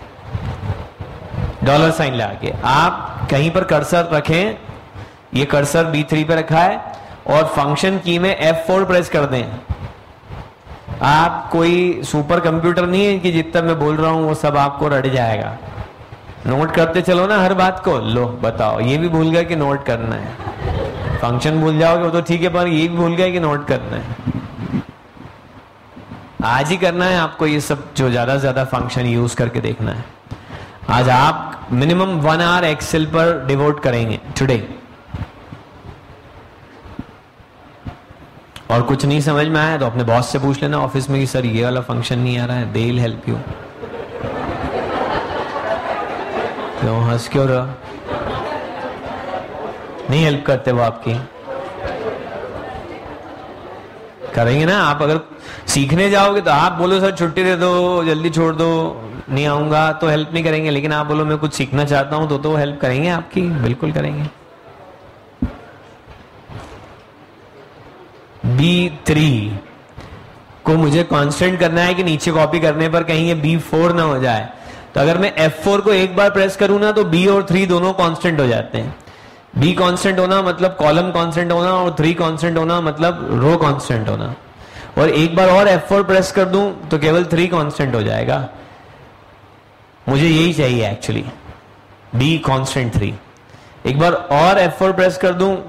डॉलर साइन लगा। आप कहीं पर कर्सर रखें, ये कर्सर बी थ्री पे रखा है, और फंक्शन की में एफ फोर प्रेस कर दें। आप कोई सुपर कंप्यूटर नहीं है कि जितना मैं बोल रहा हूं वो सब आपको रट जाएगा। नोट करते चलो ना हर बात को। लो बताओ, ये भी भूल गए कि नोट करना है। फंक्शन भूल जाओगे वो तो ठीक है, पर ये भी भूल गए कि नोट करना है। आज ही करना है आपको ये सब, जो ज्यादा से ज्यादा फंक्शन यूज करके देखना है। आज आप मिनिमम वन आवर एक्सेल पर डिवोट करेंगे टुडे। और कुछ नहीं समझ में आया तो अपने बॉस से पूछ लेना ऑफिस में कि सर ये वाला फंक्शन नहीं आ रहा है, दे विल हेल्प यू। क्यों हंस क्यों रहा? नहीं हेल्प करते वो आपकी? करेंगे ना। आप अगर सीखने जाओगे तो आप बोलो सर छुट्टी दे दो, जल्दी छोड़ दो, नहीं आऊंगा, तो हेल्प नहीं करेंगे। लेकिन आप बोलो मैं कुछ सीखना चाहता हूं तो तो हेल्प करेंगे आपकी, बिल्कुल करेंगे। बी थ्री को मुझे कांस्टेंट करना है कि नीचे कॉपी करने पर कहीं ये बी फोर ना हो जाए। तो अगर मैं एफ फोर को एक बार प्रेस करूं ना तो बी और थ्री दोनों कांस्टेंट हो जाते हैं। बी कांस्टेंट होना मतलब कॉलम कांस्टेंट होना, और थ्री कांस्टेंट होना मतलब रो कांस्टेंट होना। और एक बार और एफ फोर प्रेस कर दूं तो केवल थ्री कांस्टेंट हो जाएगा। मुझे यही चाहिए एक्चुअली, बी कांस्टेंट थ्री। एक बार और एफ फोर प्रेस कर दूं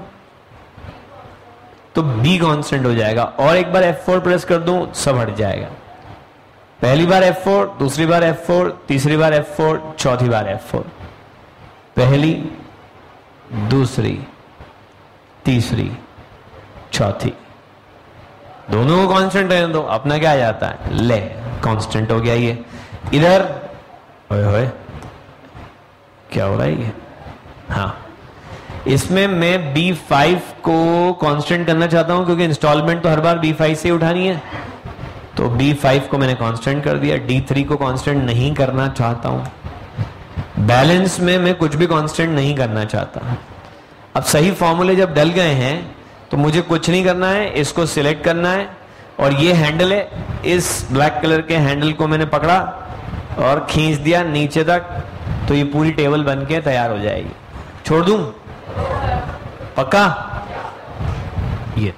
तो बी कांस्टेंट हो जाएगा, और एक बार एफ फोर प्रेस कर दूं सब हट जाएगा। पहली बार एफ फोर, दूसरी बार एफ फोर, तीसरी बार एफ फोर, चौथी बार एफ फोर। पहली, दूसरी, तीसरी, चौथी, दोनों को कांस्टेंट रहने दो। अपना क्या आ जाता है? ले कांस्टेंट हो गया ये। इधर ओए होए क्या हो रहा है ये? हाँ, इसमें मैं बी फाइव को कांस्टेंट करना चाहता हूं क्योंकि इंस्टॉलमेंट तो हर बार बी फाइव से ही उठानी है। तो बी फाइव को मैंने कांस्टेंट कर दिया। डी थ्री को कांस्टेंट नहीं करना चाहता हूं। बैलेंस में मैं कुछ भी कांस्टेंट नहीं करना चाहता। अब सही फॉर्मूले जब डल गए हैं तो मुझे कुछ नहीं करना है, इसको सिलेक्ट करना है और ये हैंडल है, इस ब्लैक कलर के हैंडल को मैंने पकड़ा और खींच दिया नीचे तक, तो ये पूरी टेबल बन के तैयार हो जाएगी। छोड़ दूं? पक्का? ये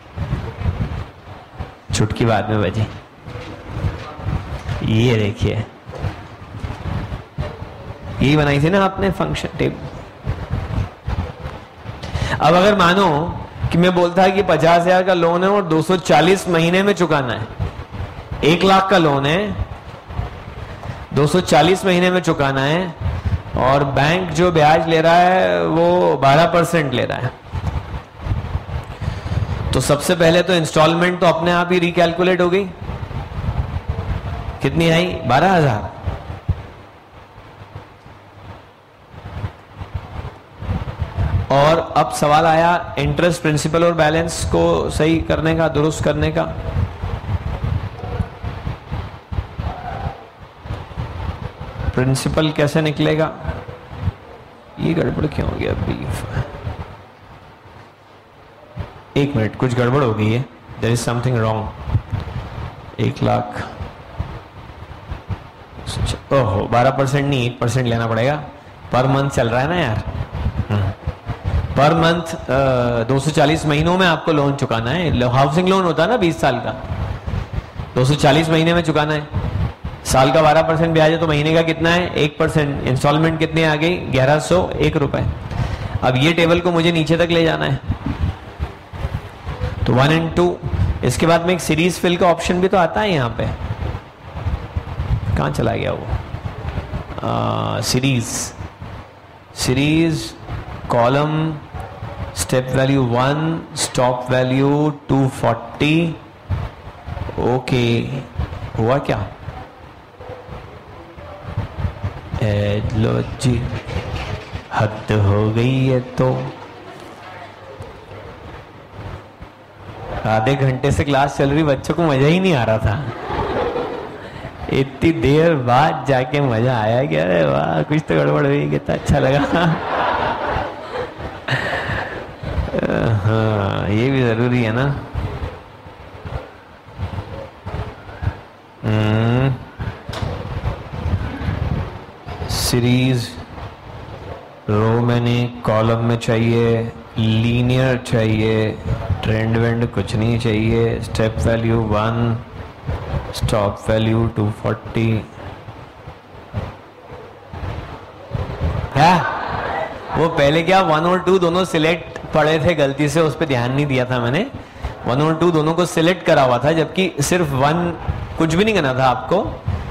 चुटकी बाद में बजी। ये देखिए, यही बनाई थी ना आपने फंक्शन टेबल। अब अगर मानो कि मैं बोलता है कि पचास हजार का लोन है और दो सौ चालीस महीने में चुकाना है, एक लाख का लोन है, दो सौ चालीस महीने में चुकाना है, और बैंक जो ब्याज ले रहा है वो बारह परसेंट ले रहा है, तो सबसे पहले तो इंस्टॉलमेंट तो अपने आप ही रिकैलकुलेट हो गई। कितनी आई? बारह हजार। और अब सवाल आया इंटरेस्ट, प्रिंसिपल और बैलेंस को सही करने का, दुरुस्त करने का। प्रिंसिपल कैसे निकलेगा? ये गड़बड़ क्यों हो गया? बीफ, एक मिनट, कुछ गड़बड़ हो गई है, देयर इज समथिंग रॉन्ग। एक लाख, ओहो, बारह परसेंट नहीं, एक परसेंट लेना पड़ेगा। पर मंथ चल रहा है ना यार, पर मंथ दो सौ चालीस महीनों में आपको लोन चुकाना है। हाउसिंग लोन होता है ना बीस साल का, दो सौ चालीस महीने में चुकाना है। साल का बारह परसेंट ब्याज है तो महीने का कितना है? एक परसेंट। इंस्टॉलमेंट कितने आ गई? ग्यारह सौ एक रुपए। अब ये टेबल को मुझे नीचे तक ले जाना है, तो वन एंड टू। इसके बाद में एक सीरीज फिल का ऑप्शन भी तो आता है यहाँ पे, कहाँ चला गया वो? Series, series column, step value one, stop value two forty. Okay, हुआ क्या? लो जी, हद हो गई है। तो आधे घंटे से क्लास चल रही, बच्चों को मजा ही नहीं आ रहा था। इतनी देर बाद जाके मजा आया कि अरे वाह, कुछ तो गड़बड़ हुई, कितना अच्छा लगा। हाँ, ये भी जरूरी है ना। हम्म, सीरीज रो में नहीं, कॉलम में चाहिए, लीनियर चाहिए, ट्रेंड वेंड कुछ नहीं चाहिए, step value one, stop value two forty. है वो पहले क्या वन और टू दोनों सिलेक्ट पड़े थे, गलती से उस पर ध्यान नहीं दिया था मैंने। वन और टू दोनों को सिलेक्ट करा हुआ था, जबकि सिर्फ वन, कुछ भी नहीं करना था आपको।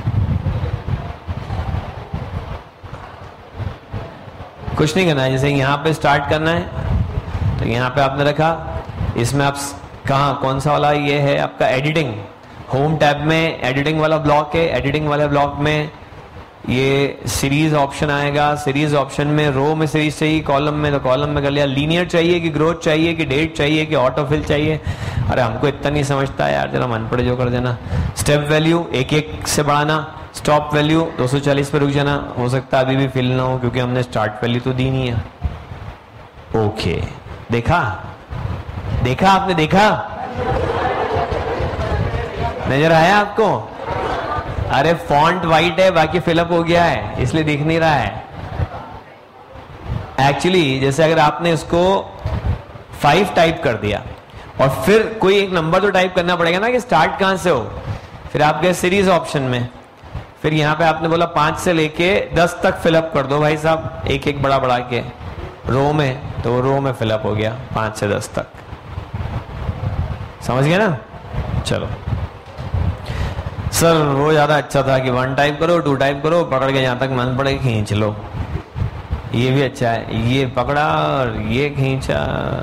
कुछ नहीं करना है, जैसे यहाँ पे स्टार्ट करना है तो यहाँ पे आपने रखा, इसमें आप कहाँ, कौन सा वाला ये है आपका? एडिटिंग। होम टैब में एडिटिंग वाला ब्लॉक है, एडिटिंग वाले ब्लॉक में ये सीरीज ऑप्शन आएगा। सीरीज ऑप्शन में रो में सीरीज चाहिए, कॉलम में तो कॉलम में कर लिया। लीनियर चाहिए कि ग्रोथ चाहिए कि डेट चाहिए कि ऑटोफिल चाहिए? अरे हमको इतना नहीं समझता है यार, जरा मन पड़े जो कर देना। स्टेप वैल्यू एक एक से बढ़ाना, स्टॉप वैल्यू दो सौ चालीस पे रुक जाना। हो सकता है अभी भी फिल ना हो क्योंकि हमने स्टार्ट वैल्यू तो दी नहीं है। ओके, देखा देखा आपने, देखा, नजर आया आपको? अरे फॉन्ट वाइट है, बाकी फिलअप हो गया है, इसलिए दिख नहीं रहा है। एक्चुअली जैसे अगर आपने इसको फाइव टाइप कर दिया और फिर कोई एक नंबर तो टाइप करना पड़ेगा ना कि स्टार्ट कहां से हो। फिर आप गए सीरीज ऑप्शन में, फिर यहां पे आपने बोला पांच से लेके दस तक फिलअप कर दो भाई साहब, एक एक बड़ा बड़ा के रो में, तो रो में फिलअप हो गया पांच से दस तक। समझ गए ना? चलो सर, वो ज्यादा अच्छा था कि वन टाइप करो, टू टाइप करो, पकड़ के जहां तक मन पड़े खींच लो। ये भी अच्छा है, ये पकड़ा और ये खींचा,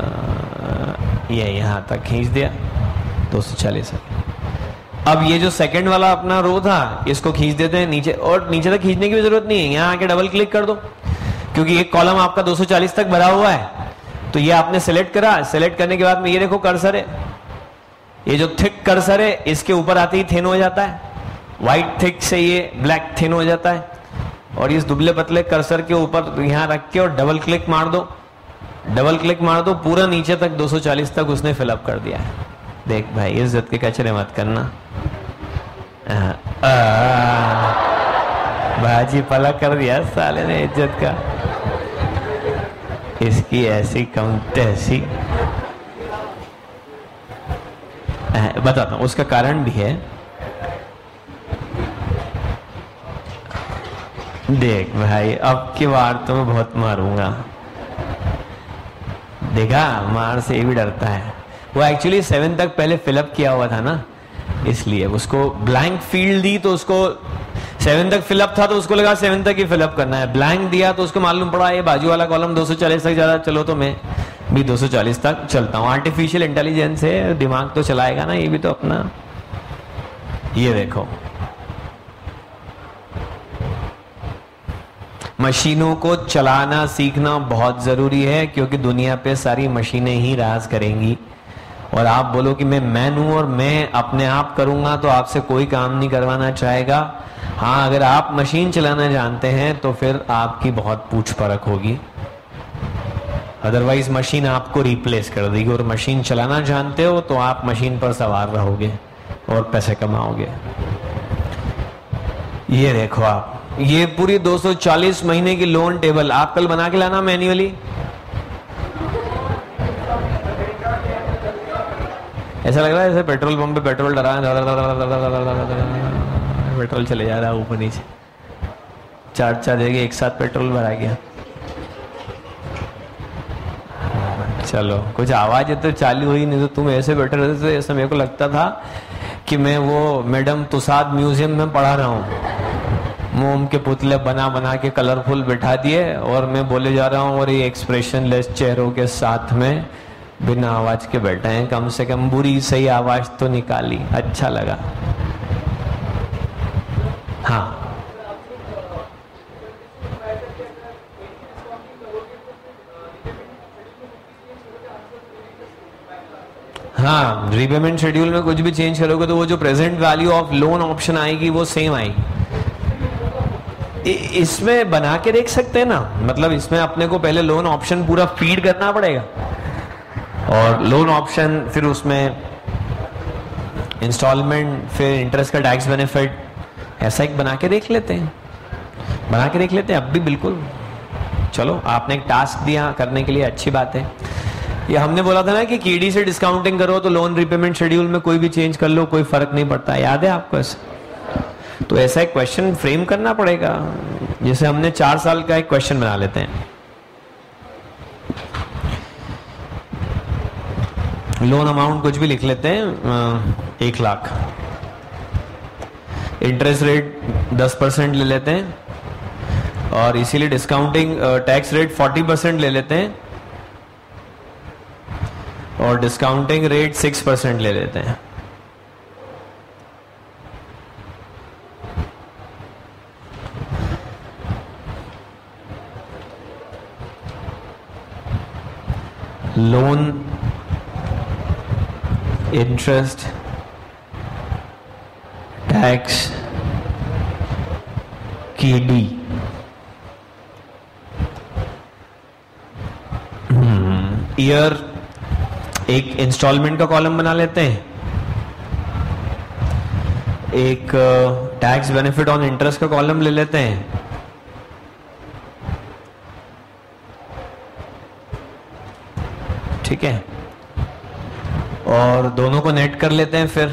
ये यहां तक खींच दिया, दो सौ चालीस। अब ये जो सेकंड वाला अपना रो था, इसको खींच देते हैं नीचे, और नीचे तक खींचने की भी जरूरत नहीं है, यहाँ आके डबल क्लिक कर दो, क्योंकि एक कॉलम आपका दो सौ चालीस तक भरा हुआ है। तो ये आपने सेलेक्ट करा, सेलेक्ट करने के बाद में ये देखो कर्सर है, ये जो थिक कर्सर है इसके ऊपर आते ही थिन हो जाता है, व्हाइट थिक से ये ब्लैक थिन हो जाता है। और इस दुबले पतले कर्सर के ऊपर यहां रख के और डबल क्लिक मार दो, डबल क्लिक मार दो, पूरा नीचे तक दो सौ चालीस तक उसने फिलअप कर दिया है। देख भाई, इज्जत के कचरे मत करना। आ, आ, बाजी पलक कर दिया साले ने इज्जत का। इसकी ऐसी कम तैसी। बताता हूं, उसका कारण भी है। देख भाई, अब की बार तो मैं बहुत मारूंगा। देखा, मार से भी डरता है वो। एक्चुअली सेवन तक पहले फिलअप किया हुआ था ना, इसलिए उसको ब्लैंक फील्ड दी तो उसको सेवन तक फिलअप था तो उसको लगा सेवन तक ही फिलअप करना है। ब्लैंक दिया तो उसको मालूम पड़ा ये बाजू वाला कॉलम दो सौ चालीस तक ज्यादा, चलो तो मैं भी दो सौ चालीस तक चलता हूँ। आर्टिफिशियल इंटेलिजेंस है, दिमाग तो चलाएगा ना ये भी तो अपना। ये देखो, मशीनों को चलाना सीखना बहुत जरूरी है, क्योंकि दुनिया पे सारी मशीनें ही राज करेंगी। और आप बोलो कि मैं मैन हूं और मैं अपने आप करूंगा, तो आपसे कोई काम नहीं करवाना चाहेगा। हाँ, अगर आप मशीन चलाना जानते हैं तो फिर आपकी बहुत पूछ परख होगी, अदरवाइज मशीन आपको रिप्लेस कर देगी। और मशीन चलाना जानते हो तो आप मशीन पर सवार रहोगे और पैसे कमाओगे। ये देखो आप, ये पूरी दो सौ चालीस महीने की लोन टेबल आप कल बना के लाना मैन्युअली। ऐसा लग रहा है जैसे पेट्रोल पंप पे पेट्रोल डरा पेट्रोल चले जा रहा है ऊपर नीचे, चार चार जगह एक साथ पेट्रोल भरा गया। चलो, कुछ आवाज है तो चालू हुई, नहीं तो तुम ऐसे बैठे रहते तो ऐसा मेरे को लगता था कि मैं वो मैडम तुसाद म्यूजियम में पढ़ा रहा हूँ। मोम के पुतले बना बना के कलरफुल बिठा दिए और मैं बोले जा रहा हूँ और ये एक्सप्रेशन लेस चेहरों के साथ में बिना आवाज के बैठे हैं। कम से कम बुरी सही आवाज तो निकाली, अच्छा लगा। हाँ हाँ, रीपेमेंट शेड्यूल में कुछ भी चेंज करोगे तो वो जो present value of loan option आएगी वो सेम आएगी। इसमें बना के देख सकते हैं ना, मतलब इसमें अपने को पहले लोन ऑप्शन पूरा फीड करना पड़ेगा और लोन ऑप्शन, फिर उसमें इंस्टॉलमेंट, फिर इंटरेस्ट का टैक्स बेनिफिट, ऐसा एक बना के देख लेते हैं। बना के देख लेते हैं अब भी, बिल्कुल। चलो, आपने एक टास्क दिया करने के लिए, अच्छी बात है। ये हमने बोला था ना कि कीडी से डिस्काउंटिंग करो तो लोन रीपेमेंट शेड्यूल में कोई भी चेंज कर लो, कोई फर्क नहीं पड़ता। याद है आपको ऐसा? तो ऐसा एक क्वेश्चन फ्रेम करना पड़ेगा। जैसे हमने चार साल का एक क्वेश्चन बना लेते हैं। लोन अमाउंट कुछ भी लिख लेते हैं, एक लाख। इंटरेस्ट रेट दस परसेंट ले लेते हैं और इसीलिए discounting tax rate forty percent ले लेते हैं और डिस्काउंटिंग रेट सिक्स परसेंट ले लेते हैं। लोन इंटरेस्ट टैक्स कीडी, ईयर एक इंस्टॉलमेंट का कॉलम बना लेते हैं, एक टैक्स बेनिफिट ऑन इंटरेस्ट का कॉलम ले लेते हैं, ठीक है, और दोनों को नेट कर लेते हैं। फिर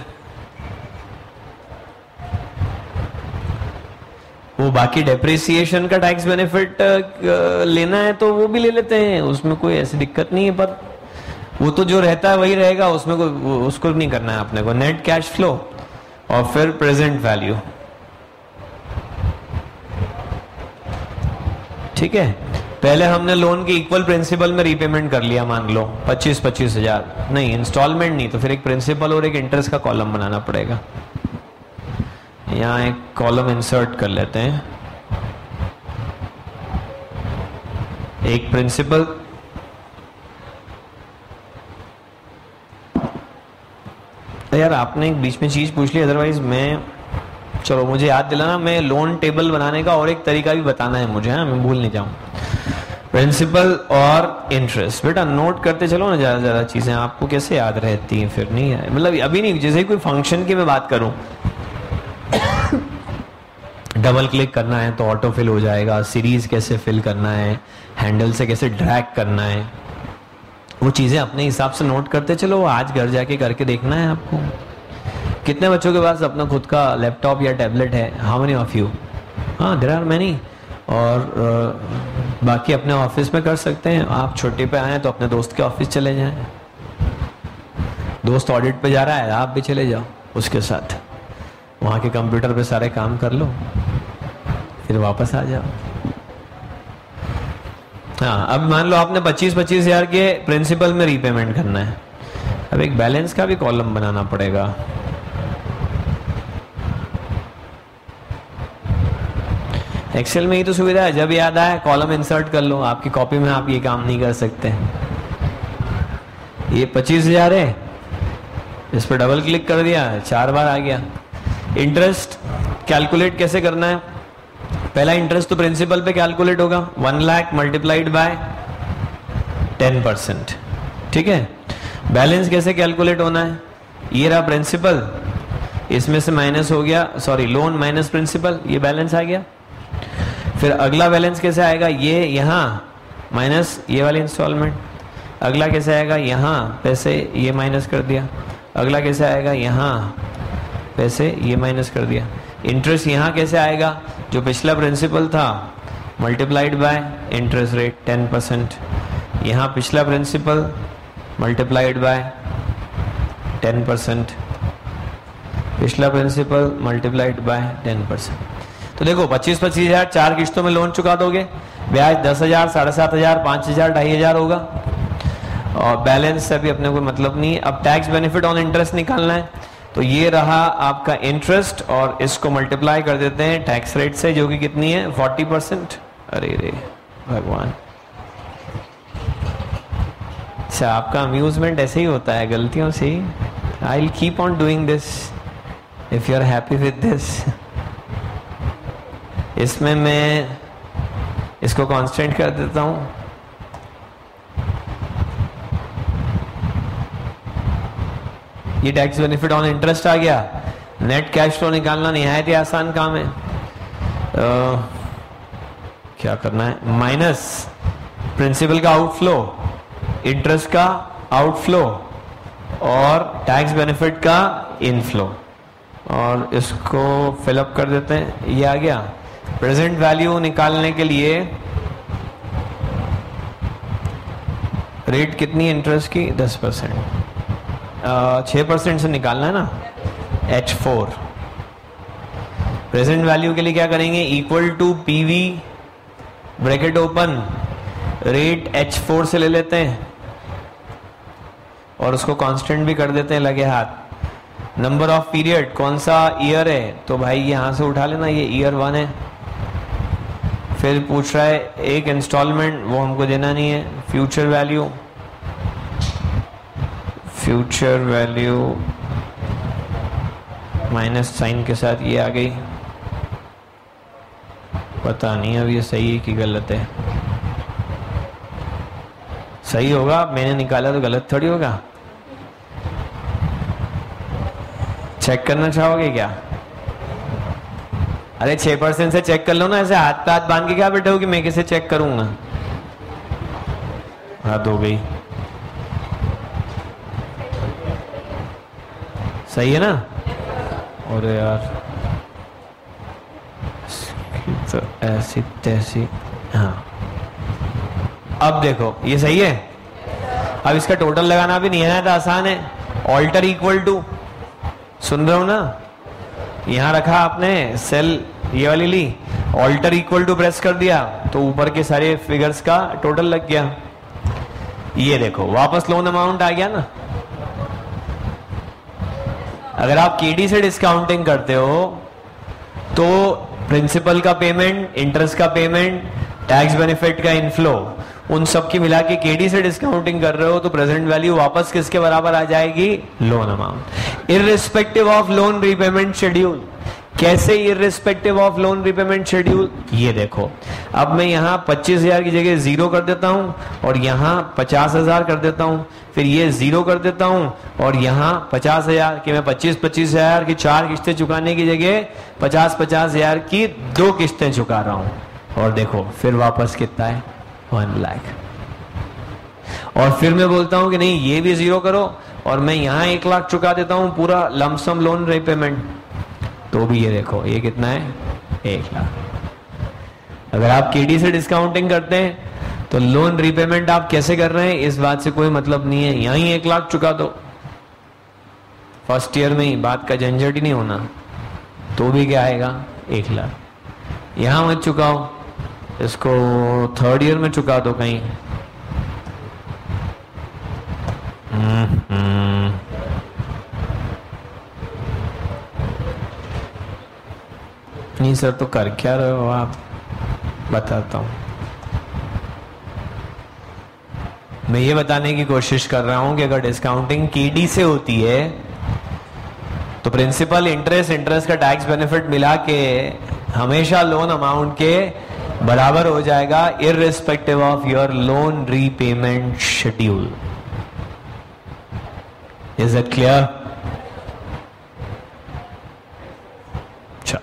वो बाकी डेप्रिसिएशन का टैक्स बेनिफिट लेना है तो वो भी ले लेते हैं, उसमें कोई ऐसी दिक्कत नहीं है। पर वो तो जो रहता है वही रहेगा, उसमें को उसको नहीं करना है अपने को। नेट कैश फ्लो और फिर प्रेजेंट वैल्यू, ठीक है। पहले हमने लोन के इक्वल प्रिंसिपल में रीपेमेंट कर लिया, मान लो पच्चीस पच्चीस हजार, नहीं इंस्टॉलमेंट नहीं, तो फिर एक प्रिंसिपल और एक इंटरेस्ट का कॉलम बनाना पड़ेगा। यहां एक कॉलम इंसर्ट कर लेते हैं, एक प्रिंसिपल, यार आपने एक बीच में चीज पूछ ली, अदरवाइज मैं, चलो मुझे याद दिलाना, मैं लोन टेबल बनाने का और एक तरीका भी बताना है मुझे, हाँ मैं भूल नहीं जाऊं। प्रिंसिपल और इंटरेस्ट। बेटा नोट करते चलो ना ज्यादा ज्यादा चीजें, आपको कैसे याद रहती हैं फिर नहीं है, मतलब अभी नहीं, जैसे कोई फंक्शन की मैं बात करूं, डबल क्लिक करना है तो ऑटो फिल हो जाएगा, सीरीज कैसे फिल करना है, हैंडल से कैसे ड्रैग करना है, वो चीजें अपने हिसाब से नोट करते चलो, आज घर जाके करके देखना है आपको। कितने बच्चों के पास अपना खुद का लैपटॉप या टैबलेट है? How many of you? हाँ, देयर आर मैनी। और uh, बाकी अपने ऑफिस में कर सकते हैं। आप छुट्टी पे आए तो अपने दोस्त के ऑफिस चले जाएं, दोस्त ऑडिट पे जा रहा है, आप भी चले जाओ उसके साथ, वहाँ के कंप्यूटर पे सारे काम कर लो, फिर वापस आ जाओ। हाँ, अब मान लो आपने पच्चीस पच्चीस हजार के प्रिंसिपल में रीपेमेंट करना है, अब एक बैलेंस का भी कॉलम बनाना पड़ेगा। एक्सेल में ही तो सुविधा है, जब याद आए कॉलम इंसर्ट कर लो। आपकी कॉपी में आप ये काम नहीं कर सकते। ये पच्चीस हजार है, इस पर डबल क्लिक कर दिया, चार बार आ गया। इंटरेस्ट कैलकुलेट कैसे करना है? पहला इंटरेस्ट तो प्रिंसिपल पे कैलकुलेट होगा, one lakh multiplied by ten percent, ठीक है। बैलेंस कैसे कैलकुलेट होना है? ये रहा प्रिंसिपल, इसमें से माइनस हो गया, सॉरी लोन माइनस प्रिंसिपल, ये बैलेंस आ गया। फिर अगला बैलेंस कैसे आएगा? ये यहाँ माइनस ये वाली इंस्टॉलमेंट। अगला कैसे आएगा? यहाँ पैसे ये माइनस कर दिया। अगला कैसे आएगा? यहाँ पैसे ये माइनस कर दिया। इंटरेस्ट यहाँ कैसे आएगा? जो पिछला प्रिंसिपल था multiplied by interest rate ten percent, यहाँ पिछला principal multiplied by ten percent, पिछला principal multiplied by ten percent. तो देखो पच्चीस पच्चीस हजार चार किश्तों में लोन चुका दोगे, ब्याज दस हजार साढ़े सात हजार पांच हजार ढाई हजार होगा, और बैलेंस से भी अपने कोई मतलब नहीं। अब टैक्स बेनिफिट ऑन इंटरेस्ट निकालना है, तो ये रहा आपका इंटरेस्ट और इसको मल्टीप्लाई कर देते हैं टैक्स रेट से, जो कि कितनी है? Forty percent. अरे रे भगवान, अच्छा आपका अम्यूजमेंट ऐसे ही होता है, गलतियों से ही। I will keep on doing this if you are happy with this. इसमें मैं इसको कांस्टेंट कर देता हूं, ये टैक्स बेनिफिट ऑन इंटरेस्ट आ गया। नेट कैश फ्लो निकालना निहायत ही आसान काम है। आ, क्या करना है? माइनस प्रिंसिपल का आउटफ्लो, इंटरेस्ट का आउटफ्लो और टैक्स बेनिफिट का इनफ्लो, और इसको फिलअप कर देते हैं। ये आ गया। प्रेजेंट वैल्यू निकालने के लिए रेट कितनी इंटरेस्ट की? दस परसेंट, छह परसेंट से निकालना है ना, एच फोर। प्रेजेंट वैल्यू के लिए क्या करेंगे? Equal to PV bracket open, rate H four से ले लेते हैं और उसको कांस्टेंट भी कर देते हैं लगे हाथ। नंबर ऑफ पीरियड कौन सा ईयर है? तो भाई यहां से उठा लेना, ये ईयर वन है। फिर पूछ रहा है एक इंस्टॉलमेंट, वो हमको देना नहीं है। Future value, future value minus sign के साथ ये आ गई। पता नहीं अब ये सही है कि गलत है। सही होगा, मैंने निकाला तो गलत थोड़ी होगा। चेक करना चाहोगे क्या? अरे छह परसेंट से चेक कर लो ना, ऐसे हाथ पे हाथ बांध के क्या बैठे हो कि मैं कैसे चेक करूंगा? हाथ हो गई, सही है ना? और यार तो ऐसी तैसी, हाँ अब देखो ये सही है। अब इसका टोटल लगाना भी निहायत आसान है। ऑल्टर इक्वल टू, सुन रहे हो ना? यहां रखा आपने सेल, ये वाली ली, ऑल्टर इक्वल टू प्रेस कर दिया तो ऊपर के सारे फिगर्स का टोटल लग गया। ये देखो वापस लोन अमाउंट आ गया ना। अगर आप केडी से डिस्काउंटिंग करते हो तो प्रिंसिपल का पेमेंट, इंटरेस्ट का पेमेंट, टैक्स बेनिफिट का इनफ्लो, उन सब की मिला के केडी से डिस्काउंटिंग कर रहे हो तो प्रेजेंट वैल्यू वापस किसके बराबर आ जाएगी? Loan amount. Irrespective of loan repayment schedule, कैसे irrespective of loan repayment schedule? ये देखो, अब मैं यहाँ पच्चीस हजार की जगह जीरो कर देता हूँ और यहाँ पचास हजार कर देता हूँ, फिर ये जीरो कर देता हूँ और यहाँ पचास हजार कि मैं पच्चीस पच्चीस हजार की चार किस्तें चुकाने की जगह पचास पचास हजार की दो किस्तें चुका रहा हूँ। और देखो फिर वापस कितना है, वन लाख। और फिर मैं बोलता हूँ कि नहीं ये भी जीरो करो और मैं यहाँ एक लाख चुका देता हूँ पूरा लमसम लोन रिपेमेंट, तो भी ये देखो ये कितना है, एक लाख। अगर आप केडी से डिस्काउंटिंग करते हैं तो लोन रिपेमेंट आप कैसे कर रहे हैं इस बात से कोई मतलब नहीं है, यहीं एक लाख चुका दो फर्स्ट ईयर में ही, बात का झंझट ही नहीं होना, तो भी क्या आएगा, एक लाख। यहां मत चुकाओ, इसको थर्ड ईयर में चुका दो कहीं। नहीं सर तो कर क्या रहे हो आप, बताता हूं। मैं ये बताने की कोशिश कर रहा हूं कि अगर डिस्काउंटिंग केडी से होती है तो प्रिंसिपल इंटरेस्ट इंटरेस्ट का टैक्स बेनिफिट मिला के हमेशा लोन अमाउंट के बराबर हो जाएगा irrespective of your loan repayment schedule. Is it clear? अच्छा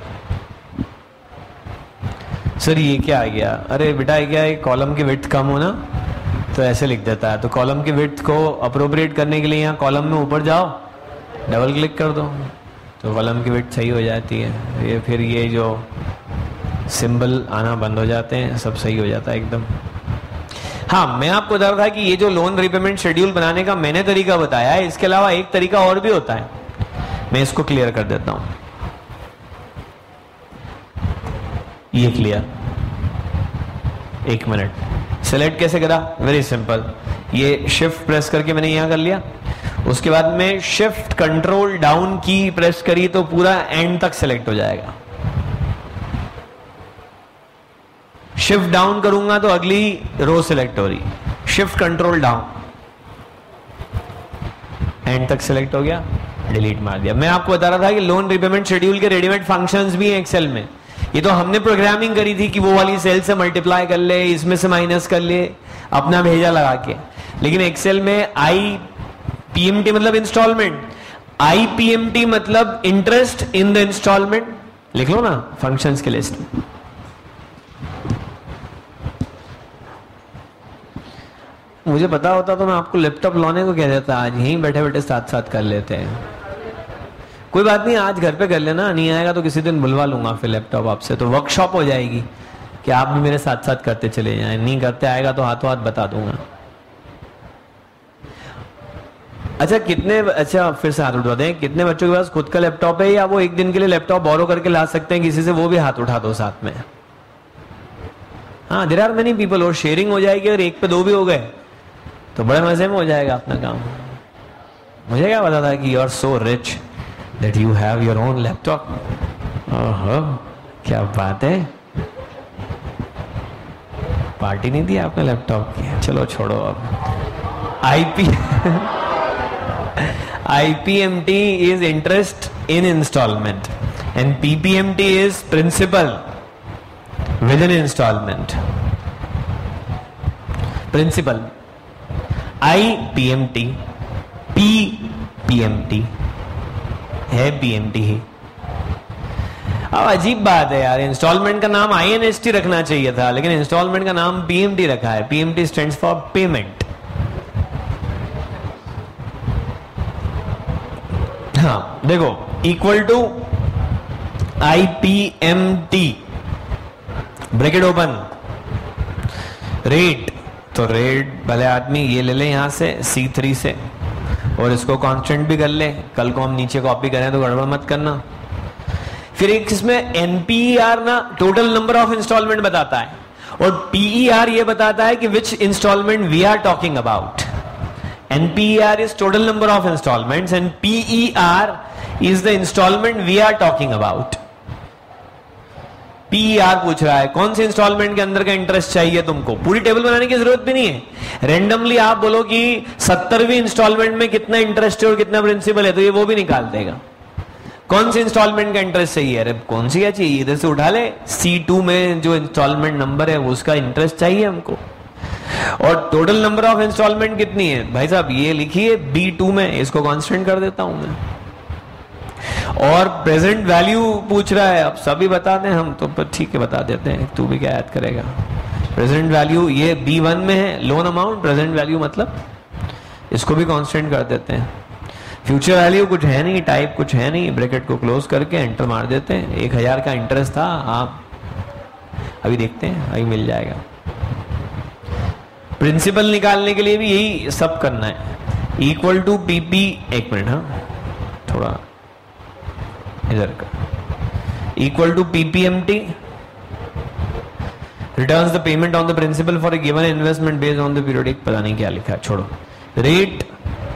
सर ये क्या आ गया, अरे बेटा ये क्या है, कॉलम की विड्थ कम हो ना तो ऐसे लिख देता है, तो कॉलम की विड्थ को अप्रोप्रिएट करने के लिए यहाँ कॉलम में ऊपर जाओ, डबल क्लिक कर दो तो कॉलम की विड्थ सही हो जाती है। ये फिर ये जो सिंबल आना बंद हो जाते हैं, सब सही हो जाता है एकदम। हाँ मैं आपको बता रहा था कि ये जो लोन रिपेमेंट शेड्यूल बनाने का मैंने तरीका बताया है, इसके अलावा एक तरीका और भी होता है, मैं इसको क्लियर कर देता हूं। ये क्लियर, एक मिनट, सेलेक्ट कैसे करा, वेरी सिंपल, ये शिफ्ट प्रेस करके मैंने यहां कर लिया, उसके बाद में शिफ्ट कंट्रोल डाउन की प्रेस करी तो पूरा एंड तक सेलेक्ट हो जाएगा। शिफ्ट डाउन करूंगा तो अगली रो सिलेक्ट हो रही, शिफ्ट कंट्रोल डाउन, एंड तक सिलेक्ट हो गया, डिलीट मार दिया। मैं आपको बता रहा था कि लोन रिपेमेंट शेड्यूल के रेडीमेड फंक्शंस भी हैं एक्सेल में, ये तो हमने प्रोग्रामिंग करी थी कि वो वाली सेल से मल्टीप्लाई कर ले, इसमें से माइनस कर ले, अपना भेजा लगा के। लेकिन एक्सेल में आई पीएमटी मतलब इंस्टॉलमेंट, आई पीएमटी मतलब इंटरेस्ट इन द इंस्टॉलमेंट, लिख लो ना फंक्शंस की लिस्ट में। मुझे पता होता तो मैं आपको लैपटॉप लाने को कह देता, आज यहीं बैठे बैठे साथ साथ कर लेते हैं। कोई बात नहीं, आज घर पे कर लेना, नहीं आएगा तो किसी दिन बुलवा लूंगा फिर लैपटॉप आपसे, तो वर्कशॉप हो जाएगी कि आप भी मेरे साथ साथ करते चले जाएं, नहीं करते आएगा तो हाथों हाथ बता दूंगा। अच्छा कितने, अच्छा फिर से हाथ उठा दें, कितने बच्चों के पास खुद का लैपटॉप है या वो एक दिन के लिए लैपटॉप बोरो करके ला सकते हैं किसी से, वो भी हाथ उठा दो साथ में। हाँ देयर आर मेनी पीपल, और शेयरिंग हो जाएगी, और एक पे दो भी हो गए तो बड़े मजे में हो जाएगा अपना काम। मुझे क्या पता था कि you are so rich that you have your own laptop. ओहो क्या बात है, पार्टी नहीं दी आपने लैपटॉप की, चलो छोड़ो अब। IP IPMT is interest in installment and PPMT is principal with in installment. Principal I PMT, P PMT है, पीएमटी ही। अब अजीब बात है यार, इंस्टॉलमेंट का नाम आईएनएसटी रखना चाहिए था, लेकिन इंस्टॉलमेंट का नाम पीएमटी रखा है। PMT stands for payment. हाँ देखो, equal to IPMT, bracket open, rate, तो रेट भले आदमी ये ले ले यहां से सी थ्री से, और इसको कांस्टेंट भी कर ले, कल को हम नीचे कॉपी करें तो गड़बड़ मत करना। फिर एक इसमें एनपीईआर ना टोटल नंबर ऑफ इंस्टॉलमेंट बताता है, और पीईआर ये बताता है कि which installment we are talking about. NPER is total number of installments and PER is the installment we are talking about. PER पूछ रहा है कौन से इंस्टॉलमेंट के अंदर का इंटरेस्ट चाहिए तुमको, पूरी टेबल बनाने की जरूरत भी नहीं है, रेंडमली आप बोलो कि सत्तरवीं इंस्टॉलमेंट में कितना इंटरेस्ट है और कितना प्रिंसिपल है, तो ये वो भी निकाल देगा। कौन सी इंस्टॉलमेंट का इंटरेस्ट चाहिए? अरे कौन सी क्या चाहिए, इधर से उठा ले, सी टू में जो इंस्टॉलमेंट नंबर है उसका इंटरेस्ट चाहिए हमको। और टोटल नंबर ऑफ इंस्टॉलमेंट कितनी है भाई साहब, ये लिखिए बी टू में, इसको कांस्टेंट कर देता हूं मैं। और प्रेजेंट वैल्यू पूछ रहा है, अब सभी बता दें हम तो, ठीक है बता देते हैं, तू भी क्या याद करेगा। प्रेजेंट वैल्यू ये बी वन में है, लोन अमाउंट प्रेजेंट वैल्यू मतलब, इसको भी कांस्टेंट कर देते हैं। फ्यूचर वैल्यू कुछ है नहीं, टाइप कुछ है नहीं, ब्रैकेट को क्लोज करके एंटर मार देते हैं। एक हजार का इंटरेस्ट था, आप अभी देखते हैं, अभी मिल जाएगा। प्रिंसिपल निकालने के लिए भी यही सब करना है, इक्वल टू पीपी, एक मिनट, हाँ थोड़ा इधर का, equal to PPMT returns the payment on the principal for a given investment based on the periodic, पता नहीं क्या लिखा है, छोड़ो। रेट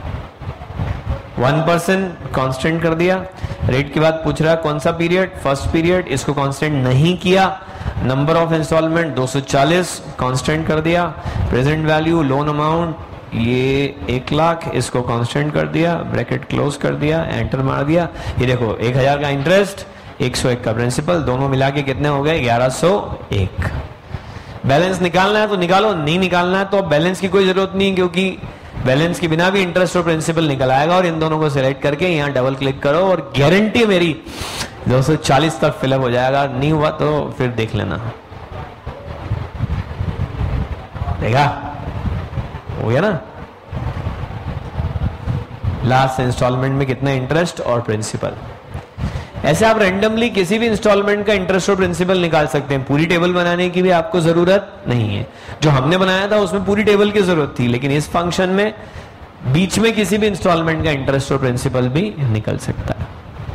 वन परसेंट कांस्टेंट कर दिया। रेट के बाद पूछ रहा है कौन सा पीरियड, फर्स्ट पीरियड, इसको कांस्टेंट नहीं किया। नंबर ऑफ इंस्टॉलमेंट दो सौ चालीस, कांस्टेंट कर दिया। प्रेजेंट वैल्यू लोन अमाउंट ये एक लाख, इसको कांस्टेंट कर दिया, ब्रैकेट क्लोज कर दिया, एंटर मार दिया। ये देखो एक हजार का इंटरेस्ट, एक सौ एक का प्रिंसिपल, दोनों मिला के कितने हो गए, ग्यारह सौ एक। बैलेंस निकालना है तो निकालो, नहीं निकालना है तो अब बैलेंस की कोई जरूरत नहीं, क्योंकि बैलेंस के बिना भी इंटरेस्ट और प्रिंसिपल निकल आएगा। और इन दोनों को सिलेक्ट करके यहाँ डबल क्लिक करो और गारंटी मेरी दो सौ चालीस तक फिलअप हो जाएगा। नहीं हुआ तो फिर देख लेना। देखा हो गया ना। लास्ट इंस्टॉलमेंट में कितना इंटरेस्ट और प्रिंसिपल। ऐसे आप रैंडमली किसी भी इंस्टॉलमेंट का इंटरेस्ट और प्रिंसिपल निकाल सकते हैं। पूरी टेबल बनाने की भी आपको जरूरत नहीं है। जो हमने बनाया था उसमें पूरी टेबल की जरूरत थी, लेकिन इस फंक्शन में बीच में किसी भी इंस्टॉलमेंट का इंटरेस्ट और प्रिंसिपल भी निकल सकता है।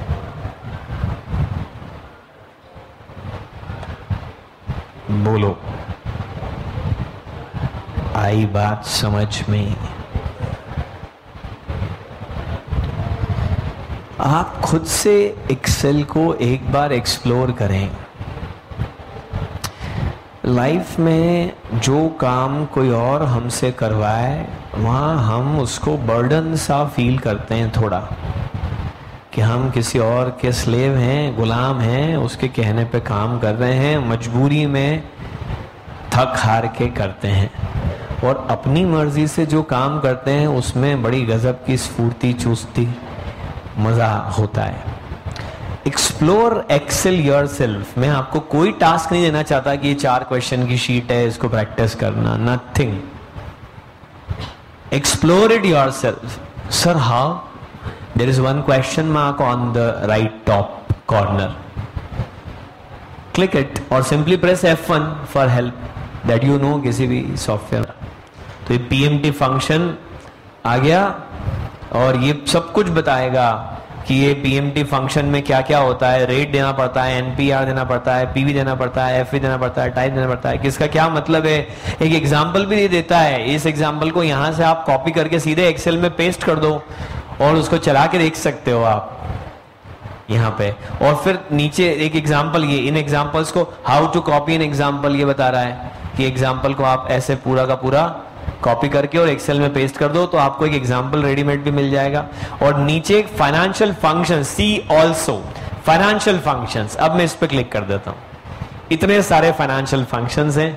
बोलो, आई बात समझ में? आप खुद से एक्सेल को एक बार एक्सप्लोर करें। लाइफ में जो काम कोई और हमसे करवाए वहाँ हम उसको बर्डन सा फील करते हैं थोड़ा, कि हम किसी और के स्लेव हैं, गुलाम हैं, उसके कहने पे काम कर रहे हैं, मजबूरी में थक हार के करते हैं। और अपनी मर्जी से जो काम करते हैं उसमें बड़ी गजब की स्फूर्ति चूसती मजा होता है। Explore Excel yourself. मैं आपको कोई टास्क नहीं देना चाहता कि ये चार क्वेश्चन की शीट है, इसको प्रैक्टिस करना, nothing. Explore it yourself. Sir how? There is one question mark on the right top corner. Click it और simply press F one for help, that you know किसी भी सॉफ्टवेयर। तो ये PMT function आ गया और ये सब कुछ बताएगा कि ये पीएमटी फंक्शन में क्या क्या होता है। रेट देना पड़ता है, एनपीआर देना पड़ता है, पीवी देना पड़ता है, एफवी देना पड़ता है, टाइप देना पड़ता है, किसका क्या मतलब है। एक एग्जांपल भी दे देता है। इस एग्जांपल को यहां से आप कॉपी करके सीधे एक्सेल में पेस्ट कर दो और उसको चला के देख सकते हो आप यहाँ पे। और फिर नीचे एक एग्जाम्पल, ये इन एग्जाम्पल्स को how to copy an example ये बता रहा है कि एग्जाम्पल को आप ऐसे पूरा का पूरा कॉपी करके और एक्सेल में पेस्ट कर दो तो आपको एक एग्जाम्पल रेडीमेड भी मिल जाएगा। और नीचे एक financial function, see also financial functions. अब मैं इस पे क्लिक कर देता हूं। इतने सारे फाइनेंशियल फंक्शंस हैं।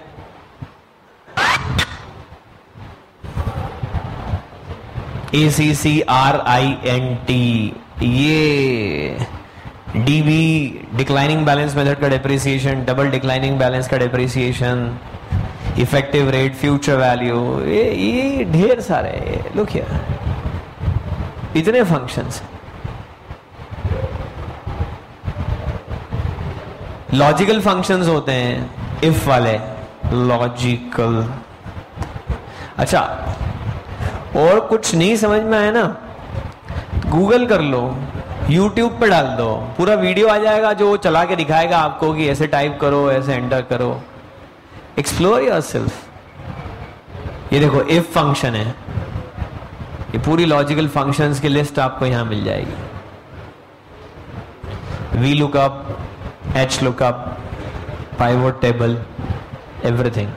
A C C R I N T, ये डीबी डिक्लाइनिंग बैलेंस मेथड का डेप्रिसिएशन, डबल डिक्लाइनिंग बैलेंस का depreciation, effective rate, future value, ये ये ढेर सारे। लुक हियर, इतने फंक्शंस। लॉजिकल फंक्शंस होते हैं, इफ वाले लॉजिकल। अच्छा, और कुछ नहीं समझ में आया ना, गूगल कर लो, यूट्यूब पे डाल दो, पूरा वीडियो आ जाएगा जो चला के दिखाएगा आपको कि ऐसे टाइप करो, ऐसे एंटर करो। Explore yourself. ये देखो इफ फंक्शन है, ये पूरी लॉजिकल फंक्शंस की लिस्ट आपको यहां मिल जाएगी। V lookup, H lookup, pivot table, everything.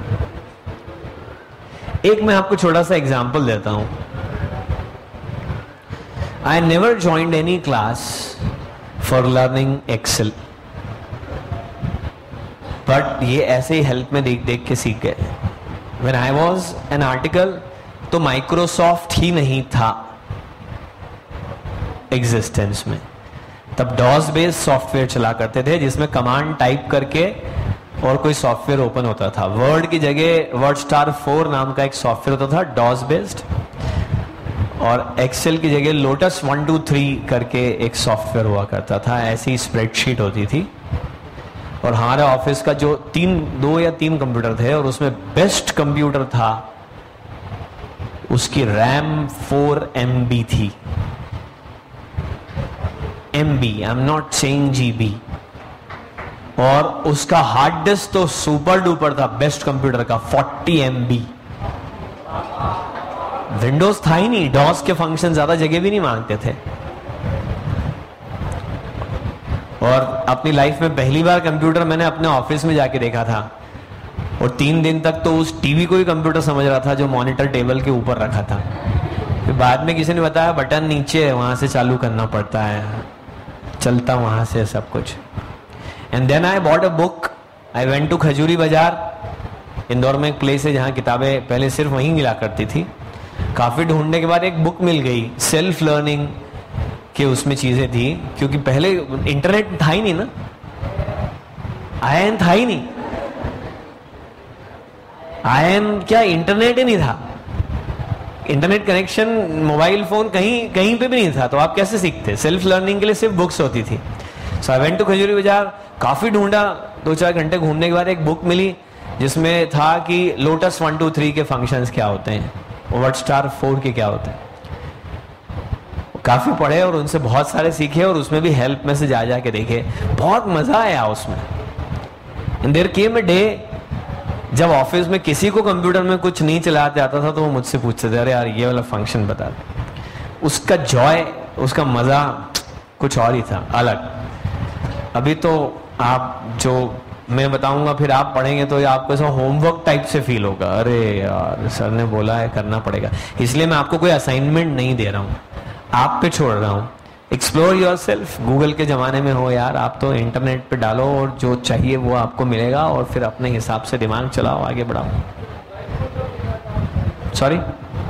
एक मैं आपको छोटा सा एग्जांपल देता हूं। I never joined any class for learning Excel, but ये ऐसे ही हेल्प में देख देख के सीख गए. When I was an article तो माइक्रोसॉफ्ट ही नहीं था एग्जिस्टेंस में. तब डॉस बेस्ड सॉफ्टवेयर चला करते थे जिसमें कमांड टाइप करके और कोई सॉफ्टवेयर ओपन होता था. वर्ड की जगह वर्ड स्टार फोर नाम का एक सॉफ्टवेयर होता था डॉस बेस्ड, और एक्सेल की जगह लोटस वन टू थ्री करके एक सॉफ्टवेयर हुआ करता था. ऐसी स्प्रेडशीट होती थी. और हमारे ऑफिस का जो तीन दो या तीन कंप्यूटर थे और उसमें बेस्ट कंप्यूटर था, उसकी रैम फोर एम बी थी. M B, I M not saying G B. और उसका हार्ड डिस्क तो सुपर डुपर था बेस्ट कंप्यूटर का, फोर्टी एम बी. विंडोज था ही नहीं, डॉस के फंक्शन ज्यादा जगह भी नहीं मांगते थे. और अपनी लाइफ में पहली बार कंप्यूटर मैंने अपने ऑफिस में जाके देखा था, और तीन दिन तक तो उस टीवी को ही कंप्यूटर समझ रहा था जो मॉनिटर टेबल के ऊपर रखा था. फिर बाद में किसी ने बताया बटन नीचे है, वहां से चालू करना पड़ता है, चलता वहां से सब कुछ. And then I bought a book. I went to Khajuri Bazaar. Indore में एक प्लेस है जहां किताबें पहले सिर्फ वहीं मिला करती थी. काफी ढूंढने के बाद एक बुक मिल गई, सेल्फ लर्निंग के उसमें चीजें थी, क्योंकि पहले इंटरनेट था ही नहीं ना, आयन था ही नहीं. आयन क्या, इंटरनेट ही नहीं था. इंटरनेट कनेक्शन, मोबाइल फोन कहीं कहीं पे भी नहीं था, तो आप कैसे सीखते? सेल्फ लर्निंग के लिए सिर्फ बुक्स होती थी. सो आई वेंट टू खजूरी बाजार. काफी ढूंढा, दो चार घंटे घूमने के बाद एक बुक मिली जिसमें था कि लोटस वन टू थ्री के फंक्शंस क्या होते हैं, वर्ड स्टार फोर के क्या होते हैं. काफी पढ़े और उनसे बहुत सारे सीखे, और उसमें भी हेल्प में से जा जा के देखे. बहुत मजा आया उसमें. And there came a day जब ऑफिस में किसी को कंप्यूटर में कुछ नहीं चलाते आता था तो वो मुझसे पूछते थे, अरे यार ये वाला फंक्शन बता दे. उसका जॉय, उसका मजा कुछ और ही था, अलग. अभी तो आप जो मैं बताऊंगा फिर आप पढ़ेंगे तो आपको ऐसा होमवर्क टाइप से फील होगा, अरे यार सर ने बोला है करना पड़ेगा. इसलिए मैं आपको कोई असाइनमेंट नहीं दे रहा हूं, आप पे छोड़ रहा हूं. Explore your self. गूगल के जमाने में हो यार, आप तो इंटरनेट पे डालो और जो चाहिए वो आपको मिलेगा, और फिर अपने हिसाब से दिमाग चलाओ, आगे बढ़ाओ. Sorry,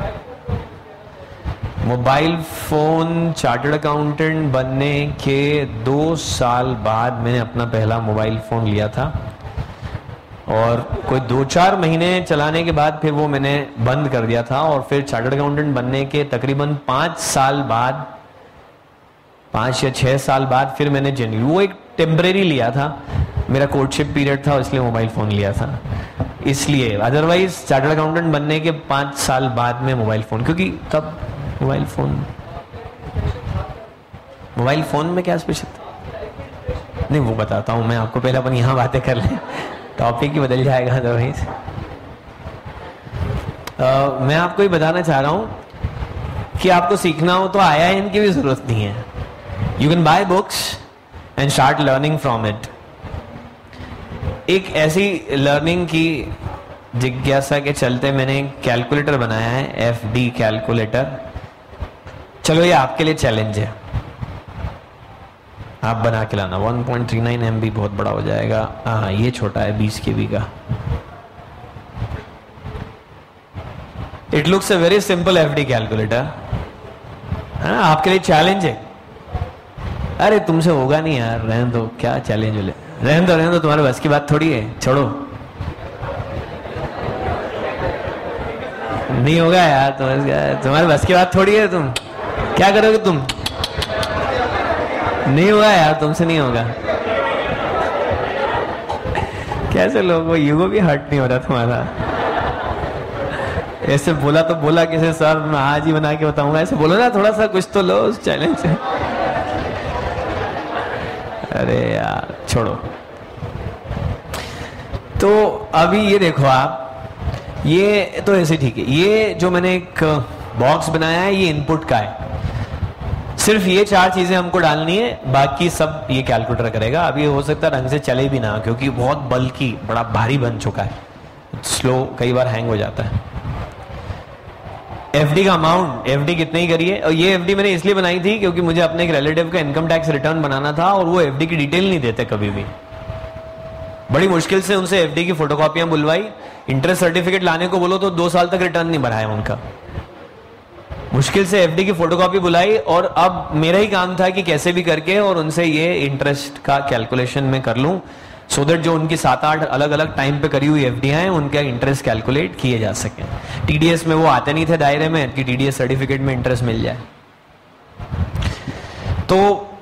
mobile phone chartered accountant बनने के दो साल बाद मैंने अपना पहला मोबाइल फोन लिया था, और कोई दो चार महीने चलाने के बाद फिर वो मैंने बंद कर दिया था. और फिर चार्टर्ड अकाउंटेंट बनने के तकरीबन पांच साल बाद, पांच या छह साल बाद फिर मैंने जेन्यू, वो एक टेम्परेरी लिया था, मेरा कोर्टशिप पीरियड था, इसलिए मोबाइल फोन लिया था. इसलिए अदरवाइज चार्टर्ड अकाउंटेंट बनने के पांच साल बाद में मोबाइल फोन, क्योंकि तब मोबाइल फोन मोबाइल फोन में क्या स्पेशल था नहीं वो बताता हूं मैं आपको. पहले अपन यहां बातें कर लें, टॉपिक ही बदल जाएगा अदरवाइज. uh, मैं आपको ये बताना चाह रहा हूं कि आपको सीखना हो तो आई आई एम की भी जरूरत नहीं है. You can buy books and start learning from it. एक ऐसी लर्निंग की जिज्ञासा के चलते मैंने एक कैलकुलेटर बनाया है, एफ डी कैलकुलेटर. चलो ये आपके लिए चैलेंज है, आप बना के लाना. One point three nine MB बी बहुत बड़ा हो जाएगा. हाँ ये छोटा है, बीस के बी का. It looks a very simple FD डी कैलकुलेटर. आपके लिए चैलेंज है. अरे तुमसे होगा नहीं यार, रहने दो, क्या चैलेंज बोले, रहने दो रहने दो, तुम्हारे बस की बात थोड़ी है, छोड़ो, नहीं होगा यार, तुम्हारे बस की बात थोड़ी है, तुम क्या करोगे, तुम नहीं होगा यार, तुमसे नहीं होगा. कैसे लोगों, ईगो भी हर्ट नहीं हो रहा तुम्हारा. ऐसे बोला तो बोला किसे, सर मैं आज ही बना के बताऊंगा, ऐसे बोलो ना, थोड़ा सा कुछ तो लो उस चैलेंज से. अरे यार छोड़ो. तो अभी ये देखो आप, ये तो ऐसे ठीक है. ये जो मैंने एक बॉक्स बनाया है ये इनपुट का है. सिर्फ ये चार चीजें हमको डालनी है, बाकी सब ये कैलकुलेटर करेगा. अभी हो सकता है ढंग से चले भी ना, क्योंकि बहुत बल्कि बड़ा भारी बन चुका है, स्लो, कई बार हैंग हो जाता है. एफडी का अमाउंट, एफडी कितने ही करिए, और ये एफडी मैंने इसलिए बनाई थी क्योंकि मुझे अपने एक रिलेटिव का इनकम टैक्स रिटर्न बनाना था और वो एफडी की डिटेल नहीं देते कभी भी। बड़ी मुश्किल से उनसे एफडी की फोटोकॉपियां बुलवाई, इंटरेस्ट सर्टिफिकेट लाने को बोलो तो दो साल तक रिटर्न नहीं भराया उनका। मुश्किल से एफडी की फोटोकॉपी बुलाई और अब मेरा ही काम था कि कैसे भी करके और उनसे ये इंटरेस्ट का कैलकुलेशन में कर लूं, सो दैट जो उनकी सात आठ अलग अलग टाइम पे करी हुई एफडीआई हैं उनका इंटरेस्ट कैलकुलेट किए जा सके। टीडीएस में वो आते नहीं थे दायरे में कि टीडीएस सर्टिफिकेट में इंटरेस्ट मिल जाए। तो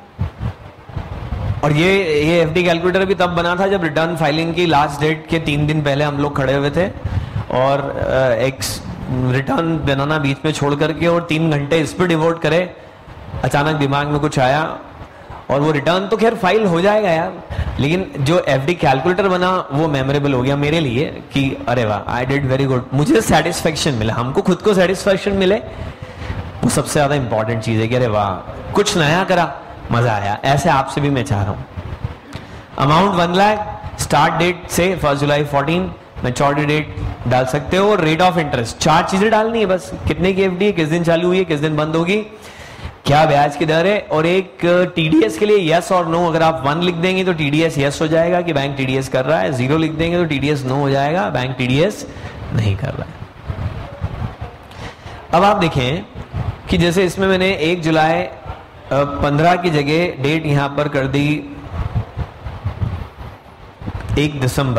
और ये ये एफडी कैलकुलेटर भी तब बना था जब रिटर्न फाइलिंग की लास्ट डेट के तीन दिन पहले हम लोग खड़े हुए थे और एक रिटर्न बनाना बीच में छोड़ करके और तीन घंटे इस पर डिवोट करे। अचानक दिमाग में कुछ आया और वो रिटर्न तो खैर फाइल हो जाएगा यार, लेकिन जो एफडी कैलकुलेटर बना वो मेमोरेबल हो गया मेरे लिए कि अरे वाह आई डिड वेरी गुड, मुझे सेटिस्फेक्शन मिला, हमको खुद को सेटिस्फेक्शन मिले, वो सबसे ज्यादा इंपॉर्टेंट चीज है कि अरे वाह कुछ नया करा, मजा आया। ऐसे आपसे भी मैं चाह रहा हूं। Amount one lakh, start date से first July fourteen, maturity date डाल सकते हो और रेट ऑफ इंटरेस्ट, चार चीजें डालनी है बस। कितने की एफडी है, किस दिन चालू हुई है, किस दिन बंद होगी, क्या ब्याज की दर है, और एक टीडीएस के लिए यस और नो। अगर आप वन लिख देंगे तो टीडीएस यस हो जाएगा कि बैंक टीडीएस कर रहा है, जीरो लिख देंगे तो टीडीएस नो हो जाएगा, बैंक टीडीएस नहीं कर रहा है। अब आप देखें कि जैसे इसमें मैंने एक जुलाई पंद्रह की जगह डेट यहां पर कर दी एक दिसंबर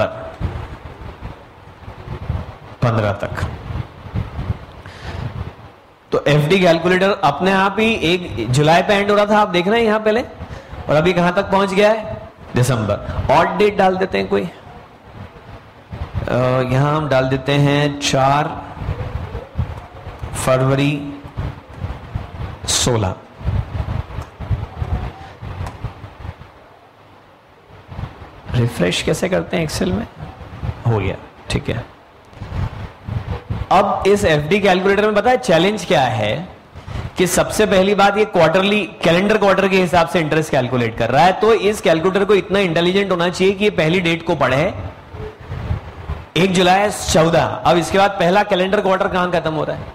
पंद्रह तक, तो एफडी कैलकुलेटर अपने आप ही एक जुलाई पे एंड हो रहा था, आप देख रहे हैं यहां पहले, और अभी कहां तक पहुंच गया है, दिसंबर। ऑड डेट डाल देते हैं कोई, यहां हम डाल देते हैं चार फरवरी सोलह। रिफ्रेश कैसे करते हैं एक्सेल में, हो गया, ठीक है। अब इस एफडी कैलकुलेटर में पता है चैलेंज क्या है कि सबसे पहली बात ये क्वार्टरली कैलेंडर क्वार्टर के हिसाब से इंटरेस्ट कैलकुलेट कर रहा है, तो इस कैलकुलेटर को इतना इंटेलिजेंट होना चाहिए कि ये पहली डेट को पढ़े, एक जुलाई चौदह। अब इसके बाद पहला कैलेंडर क्वार्टर कहां खत्म हो रहा है,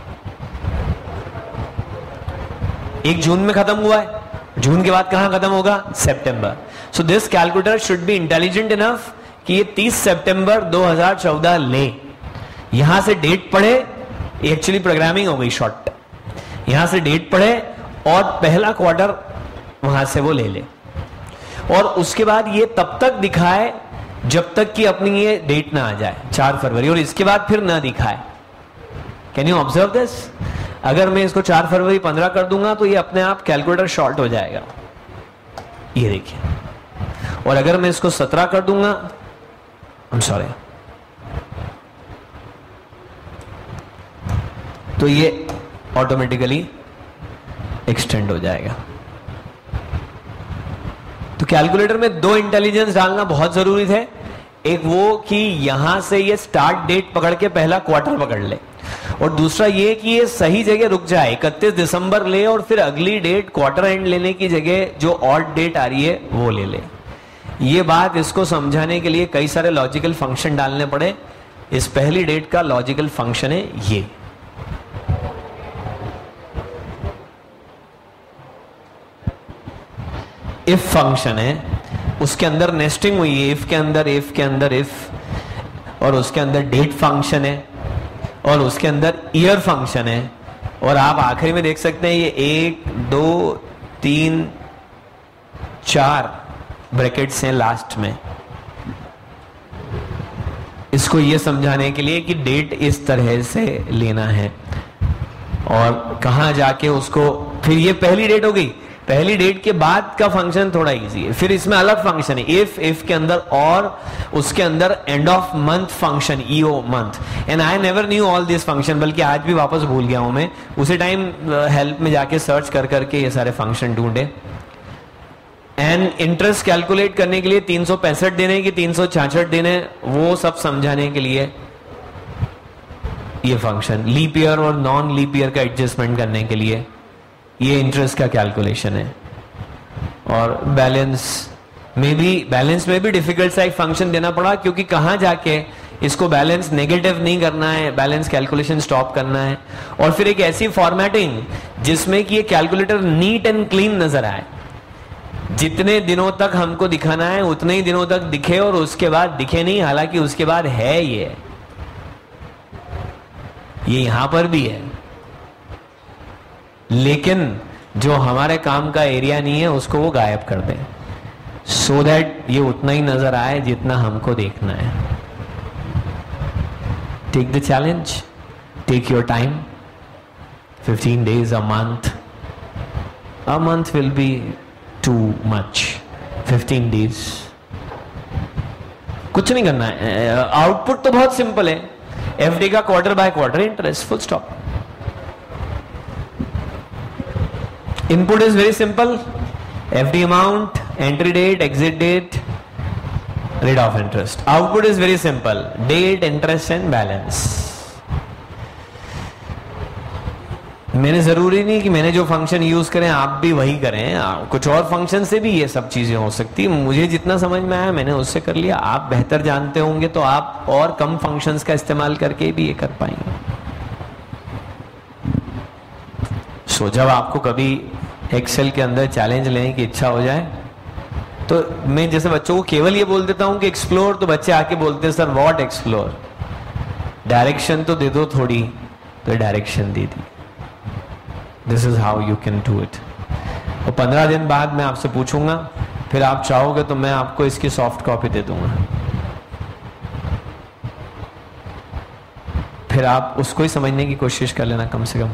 एक जून में खत्म हुआ है, जून के बाद कहां खत्म होगा, सितंबर। So this calculator should be intelligent enough कि ये तीस सितंबर दो हज़ार चौदह ले, यहां से डेट पढ़े, एक्चुअली प्रोग्रामिंग हो गई शॉर्ट, यहां से डेट पढ़े और पहला क्वार्टर वहां से वो ले ले, और उसके बाद ये तब तक दिखाए जब तक कि अपनी ये डेट ना आ जाए चार फरवरी, और इसके बाद फिर ना दिखाए। Can you observe this? अगर मैं इसको चार फरवरी पंद्रह कर दूंगा तो ये अपने आप कैलकुलेटर शॉर्ट हो जाएगा, ये देखिए, और अगर मैं इसको सत्रह कर दूंगा, आई एम सॉरी, तो ये ऑटोमेटिकली एक्सटेंड हो जाएगा। तो कैलकुलेटर में दो इंटेलिजेंस डालना बहुत जरूरी थे, एक वो कि यहां से ये स्टार्ट डेट पकड़ के पहला क्वार्टर पकड़ ले, और दूसरा ये कि ये सही जगह रुक जाए, इकतीस दिसंबर ले और फिर अगली डेट क्वार्टर एंड लेने की जगह जो ऑड डेट आ रही है वो ले ले। ये बात इसको समझाने के लिए कई सारे लॉजिकल फंक्शन डालने पड़े। इस पहली डेट का लॉजिकल फंक्शन है ये, इफ फंक्शन है, उसके अंदर नेस्टिंग हुई है, इफ के अंदर इफ के अंदर इफ, और उसके अंदर डेट फंक्शन है, और उसके अंदर ईयर फंक्शन है, और आप आखिरी में देख सकते हैं ये एक दो तीन चार ब्रैकेट्स हैं लास्ट में, इसको ये समझाने के लिए कि डेट इस तरह से लेना है, और कहां जाके उसको, फिर ये पहली डेट हो गई, पहली डेट के बाद का फंक्शन थोड़ा इजी है, फिर इसमें अलग फंक्शन है, इफ इफ के अंदर, और उसके अंदर end of month function, EO month, and I never knew all this function, बल्कि आज भी वापस भूल गया हूं मैं, उसी टाइम हेल्प में जाके सर्च कर करके ये सारे फंक्शन ढूंढे। एंड इंटरेस्ट कैलकुलेट करने के लिए तीन सौ पैंसठ देने की तीन सौ छियासठ देने, वो सब समझाने के लिए ये फंक्शन, लीप ईयर और नॉन लीप ईयर का एडजस्टमेंट करने के लिए ये इंटरेस्ट का कैलकुलेशन है। और बैलेंस में भी बैलेंस में भी डिफिकल्ट सा एक फंक्शन देना पड़ा, क्योंकि कहां जाके इसको बैलेंस नेगेटिव नहीं करना है, बैलेंस कैलकुलेशन स्टॉप करना है, और फिर एक ऐसी फॉर्मेटिंग जिसमें कि ये कैलकुलेटर नीट एंड क्लीन नजर आए। जितने दिनों तक हमको दिखाना है उतने ही दिनों तक दिखे, और उसके बाद दिखे नहीं, हालांकि उसके बाद है ये ये यहां पर भी है, लेकिन जो हमारे काम का एरिया नहीं है उसको वो गायब कर दें, सो दैट ये उतना ही नजर आए जितना हमको देखना है। Take the challenge, take your time, fifteen days, a month, a month will be too much, fifteen days कुछ नहीं करना है। आउटपुट तो बहुत सिंपल है, एफडी का quarter by quarter interest, full stop. Input is very simple, F D amount, entry date, exit date, rate of interest. Output is very simple, date, interest and balance. मैंने जरूरी नहीं कि मैंने जो फंक्शन यूज करें आप भी वही करें, कुछ और फंक्शन से भी ये सब चीजें हो सकती है। मुझे जितना समझ में आया मैंने उससे कर लिया, आप बेहतर जानते होंगे तो आप और कम फंक्शंस का इस्तेमाल करके भी ये कर पाएंगे। सो जब आपको कभी एक्सेल के अंदर चैलेंज लेने की इच्छा हो जाए तो मैं जैसे बच्चों को केवल ये बोल देता हूं कि एक्सप्लोर, तो बच्चे आके बोलते हैं सर व्हाट एक्सप्लोर, डायरेक्शन तो दे दो थोड़ी, तो डायरेक्शन दे दी। This is how you can do it. और पंद्रह दिन बाद मैं आपसे पूछूंगा, फिर आप चाहोगे तो मैं आपको इसकी सॉफ्ट कॉपी दे दूंगा, फिर आप उसको ही समझने की कोशिश कर लेना कम से कम।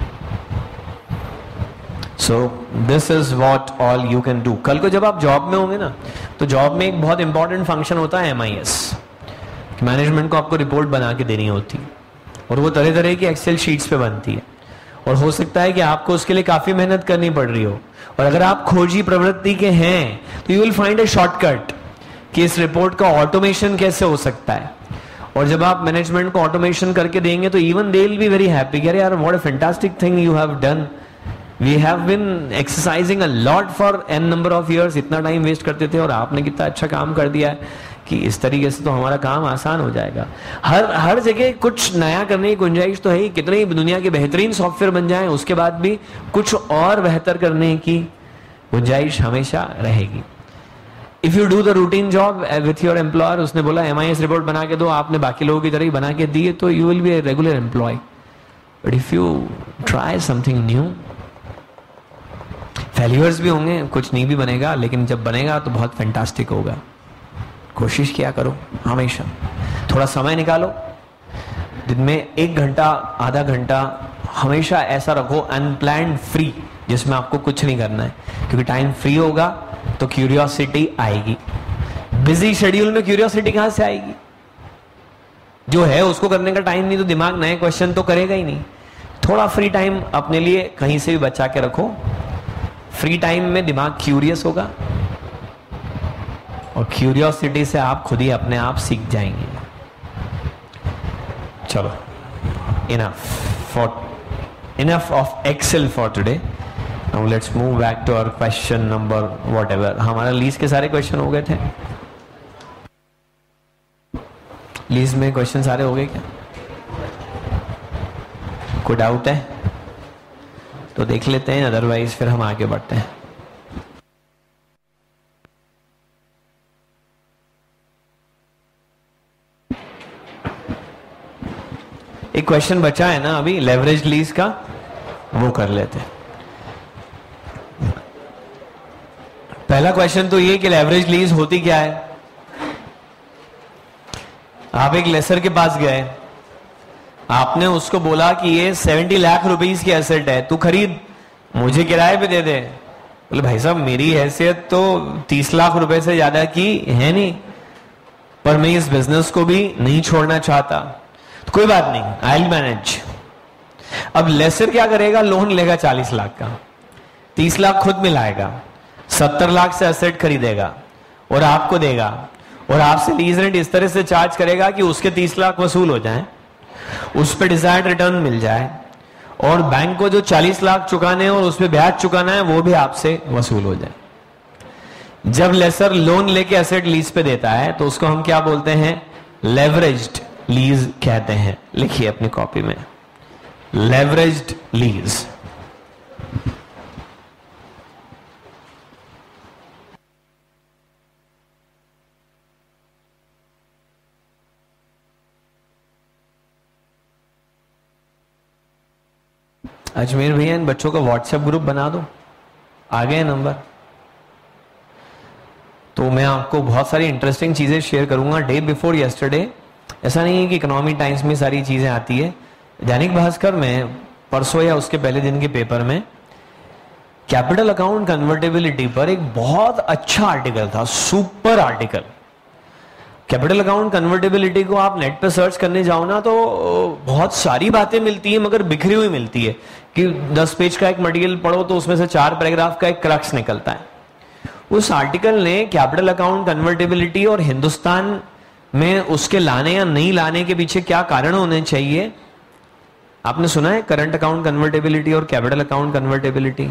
So this is what all you can do. कल को जब आप जॉब में होंगे ना, तो जॉब में एक बहुत इंपॉर्टेंट फंक्शन होता है एम आई एस, मैनेजमेंट को आपको रिपोर्ट बना के देनी होती है, और वो तरह तरह की एक्सेल शीट्स पे बनती है, और हो सकता है कि आपको उसके लिए काफी मेहनत करनी पड़ रही हो, और अगर आप खोजी प्रवृत्ति के हैं तो you will find a shortcut कि इस रिपोर्ट का ऑटोमेशन कैसे हो सकता है। और जब आप मैनेजमेंट को ऑटोमेशन करके देंगे तो even they will be very happy, अरे यार what a fantastic thing you have done, we have been exercising a lot for an number of years, इतना टाइम वेस्ट करते थे और आपने कितना अच्छा काम कर दिया है कि इस तरीके से तो हमारा काम आसान हो जाएगा। हर हर जगह कुछ नया करने की गुंजाइश तो है ही, कितने ही दुनिया के बेहतरीन सॉफ्टवेयर बन जाएं उसके बाद भी कुछ और बेहतर करने की गुंजाइश हमेशा रहेगी। If you do the routine job with your employer, उसने बोला एम आई एस रिपोर्ट बना के दो, आपने बाकी लोगों की तरह ही बना के दिए, तो you will be a regular employ. But if you try something new, failures भी होंगे, कुछ नहीं भी बनेगा, लेकिन जब बनेगा तो बहुत फैंटास्टिक होगा। कोशिश किया करो हमेशा, थोड़ा समय निकालो, दिन में एक घंटा आधा घंटा हमेशा ऐसा रखो अनप्लैन्ड फ्री, जिसमें आपको कुछ नहीं करना है, क्योंकि टाइम फ्री होगा तो क्यूरियोसिटी आएगी। बिजी शेड्यूल में क्यूरियोसिटी कहां से आएगी? जो है उसको करने का टाइम नहीं तो दिमाग नए क्वेश्चन तो करेगा ही नहीं। थोड़ा फ्री टाइम अपने लिए कहीं से भी बचा के रखो, फ्री टाइम में दिमाग क्यूरियस होगा, और क्यूरियोसिटी से आप खुद ही अपने आप सीख जाएंगे। चलो, enough for enough of Excel for today. Now let's move back to our question number whatever. हमारा लीज के सारे क्वेश्चन हो गए थे, लीज में क्वेश्चन सारे हो गए क्या? कोई डाउट है तो देख लेते हैं, अदरवाइज फिर हम आगे बढ़ते हैं। एक क्वेश्चन बचा है ना अभी लेवरेज लीज का, वो कर लेते हैं। पहला क्वेश्चन तो ये कि लेवरेज लीज होती क्या है। आप एक लेसर के पास गए, आपने उसको बोला कि ये सत्तर लाख रुपीस की एसेट है, तू खरीद, मुझे किराए पे दे दे। बोले भाई साहब मेरी हैसियत तो तीस लाख रुपए से ज्यादा की है नहीं, पर मैं इस बिजनेस को भी नहीं छोड़ना चाहता, तो कोई बात नहीं, आई विल मैनेज। अब लेसर क्या करेगा, लोन लेगा चालीस लाख का, तीस लाख खुद मिलाएगा, सत्तर लाख से एसेट खरीदेगा और आपको देगा, और आपसे लीज रेंट इस तरह से चार्ज करेगा कि उसके तीस लाख वसूल हो जाए, उस पर डिजायर्ड रिटर्न मिल जाए, और बैंक को जो चालीस लाख चुकाने हैं और उस पर ब्याज चुकाना है वो भी आपसे वसूल हो जाए। जब लेसर लोन लेके एसेट लीज पे देता है तो उसको हम क्या बोलते हैं, लेवरेज्ड लीज कहते हैं। लिखिए अपनी कॉपी में, लेवरेज्ड लीज। अजमेर भैया इन बच्चों का व्हाट्सएप ग्रुप बना दो, आ गए नंबर। तो मैं आपको बहुत सारी इंटरेस्टिंग चीजें शेयर करूंगा डे बिफोर यस्टरडे। ऐसा नहीं है कि इकोनॉमी टाइम्स में सारी चीजें आती है, दैनिक भास्कर में परसों या उसके पहले दिन के पेपर में कैपिटल अकाउंट कन्वर्टेबिलिटी पर एक बहुत अच्छा आर्टिकल था, super article. Capital account convertibility को आप नेट पे सर्च करने जाओ ना तो बहुत सारी बातें मिलती है, मगर बिखरी हुई मिलती है कि दस पेज का एक मटेरियल पढ़ो तो उसमें से चार पैराग्राफ का एक क्रक्स निकलता है। उस आर्टिकल ने कैपिटल अकाउंट कन्वर्टेबिलिटी और हिंदुस्तान में उसके लाने या नहीं लाने के पीछे क्या कारण होने चाहिए, आपने सुना है? करंट अकाउंट कन्वर्टेबिलिटी और कैपिटल अकाउंट कन्वर्टेबिलिटी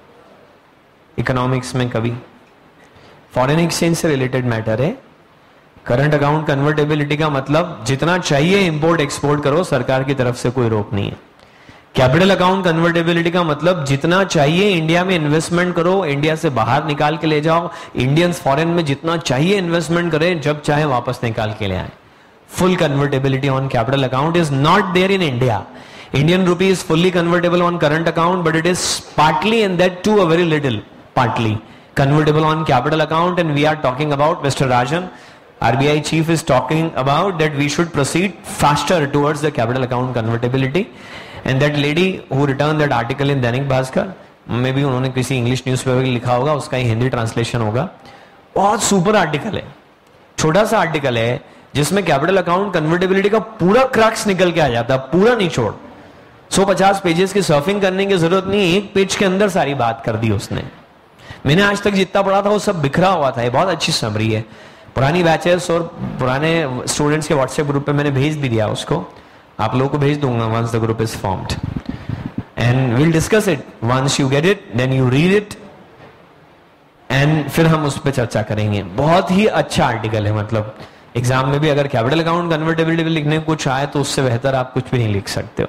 इकोनॉमिक्स में कभी? फॉरेन एक्सचेंज से रिलेटेड मैटर है। करंट अकाउंट कन्वर्टेबिलिटी का मतलब जितना चाहिए इंपोर्ट एक्सपोर्ट करो, सरकार की तरफ से कोई रोक नहीं है। कैपिटल अकाउंट कन्वर्टेबिलिटी का मतलब जितना चाहिए इंडिया में इन्वेस्टमेंट करो, इंडिया से बाहर निकाल के ले जाओ, इंडियंस फॉरेन में जितना चाहिए इन्वेस्टमेंट करें, जब चाहे वापस निकाल के ले आए। Full convertibility on capital account is not there in India. Indian rupee is fully convertible on current account, but it is partly, and that too a very little, partly convertible on capital account. And we are talking about, Mister Rajan, R B I chief is talking about that we should proceed faster towards the capital account convertibility. And that lady who returned that article in Dainik Bhaskar, maybe उन्होंने किसी English newspaper लिखा होगा, उसका ही Hindi translation होगा। बहुत super article है, छोटा सा आर्टिकल है जिसमें कैपिटल अकाउंट कन्वर्टेबिलिटी का पूरा क्रक्स निकल के आ जाता है, पूरा निचोड़। सौ पचास पेजेस की सर्फिंग करने की जरूरत नहीं, एक पेज के अंदर सारी बात कर दी उसने। मैंने आज तक जितना पढ़ा था वो सब बिखरा हुआ था, ये बहुत अच्छी समरी है। पुरानी बैचेस और पुराने स्टूडेंट्स के व्हाट्सएप ग्रुप पे मैंने भेज भी दिया उसको, आप लोगों को भेज दूंगा once the group is formed, and will discuss it. Once you get it then you read it, एंड फिर हम उस पर चर्चा करेंगे। बहुत ही अच्छा आर्टिकल है, मतलब एग्जाम में भी अगर कैपिटल अकाउंट कन्वर्टेबिलिटी लिखने को कुछ आए तो उससे बेहतर आप कुछ भी नहीं लिख सकते हो।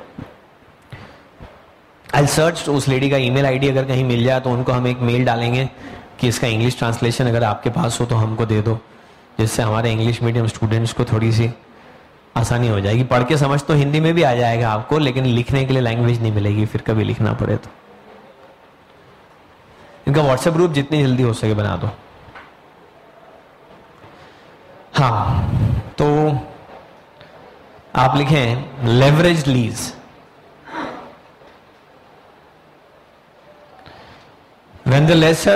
आई सर्च, उस लेडी का ईमेल आईडी अगर कहीं मिल जाए तो उनको हम एक मेल डालेंगे कि इसका इंग्लिश ट्रांसलेशन अगर आपके पास हो तो हमको दे दो, जिससे हमारे इंग्लिश मीडियम स्टूडेंट्स को थोड़ी सी आसानी हो जाएगी। पढ़ के समझ तो हिंदी में भी आ जाएगा आपको, लेकिन लिखने के लिए लैंग्वेज नहीं मिलेगी फिर कभी लिखना पड़े तो। इनका व्हाट्सएप ग्रुप जितनी जल्दी हो सके बना दो। हाँ, तो आप लिखें leverage lease. When the lessor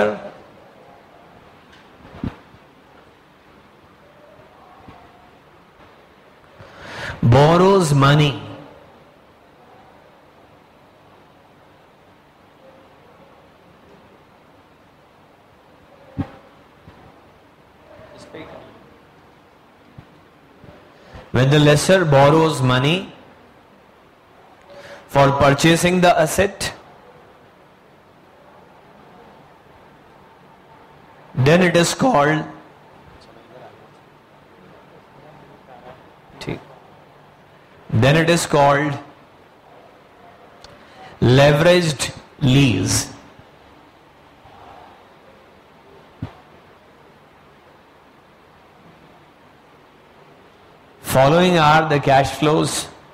borrows money when the lessor borrows money for purchasing the asset, then it is called then it is called leveraged lease. Following are the cash flows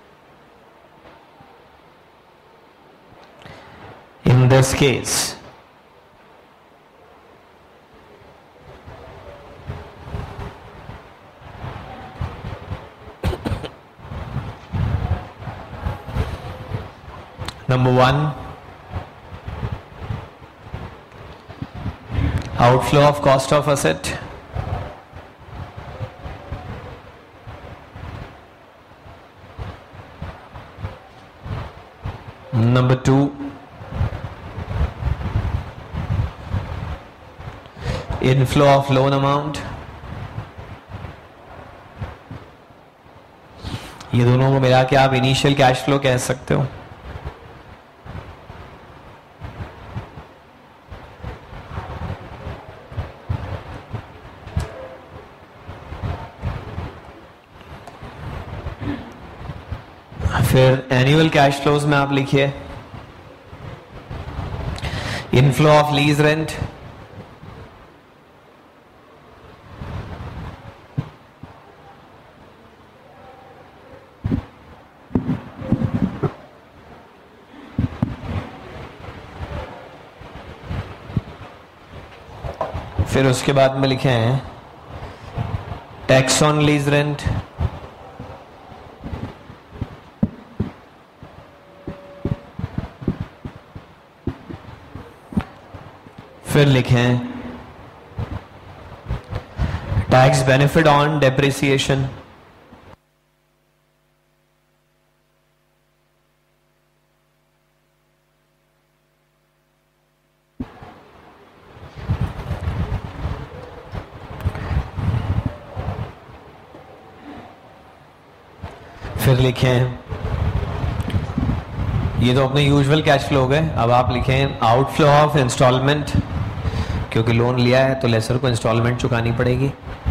in this case. Number one, outflow of cost of asset. Number two, inflow of loan amount. ये दोनों को मिला के आप initial cash flow कह सकते हो। फिर एनुअल कैश फ्लोज में आप लिखिए इनफ्लो ऑफ लीज रेंट, फिर उसके बाद में लिखे हैं टैक्स ऑन लीज रेंट, फिर लिखें टैक्स बेनिफिट ऑन डेप्रिसिएशन, फिर लिखें, ये तो अपने यूजुअल कैश फ्लो हो गए। अब आप लिखें आउटफ्लो ऑफ इंस्टॉलमेंट, क्योंकि लोन लिया है तो लेसर को इंस्टॉलमेंट चुकानी पड़ेगी।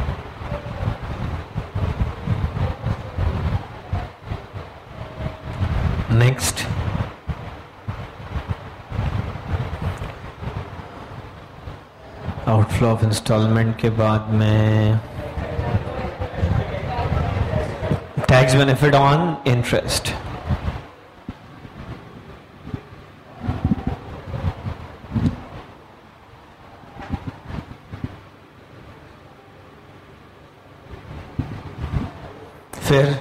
नेक्स्ट आउटफ्लो ऑफ इंस्टॉलमेंट के बाद में टैक्स बेनिफिट ऑन इंटरेस्ट, फिर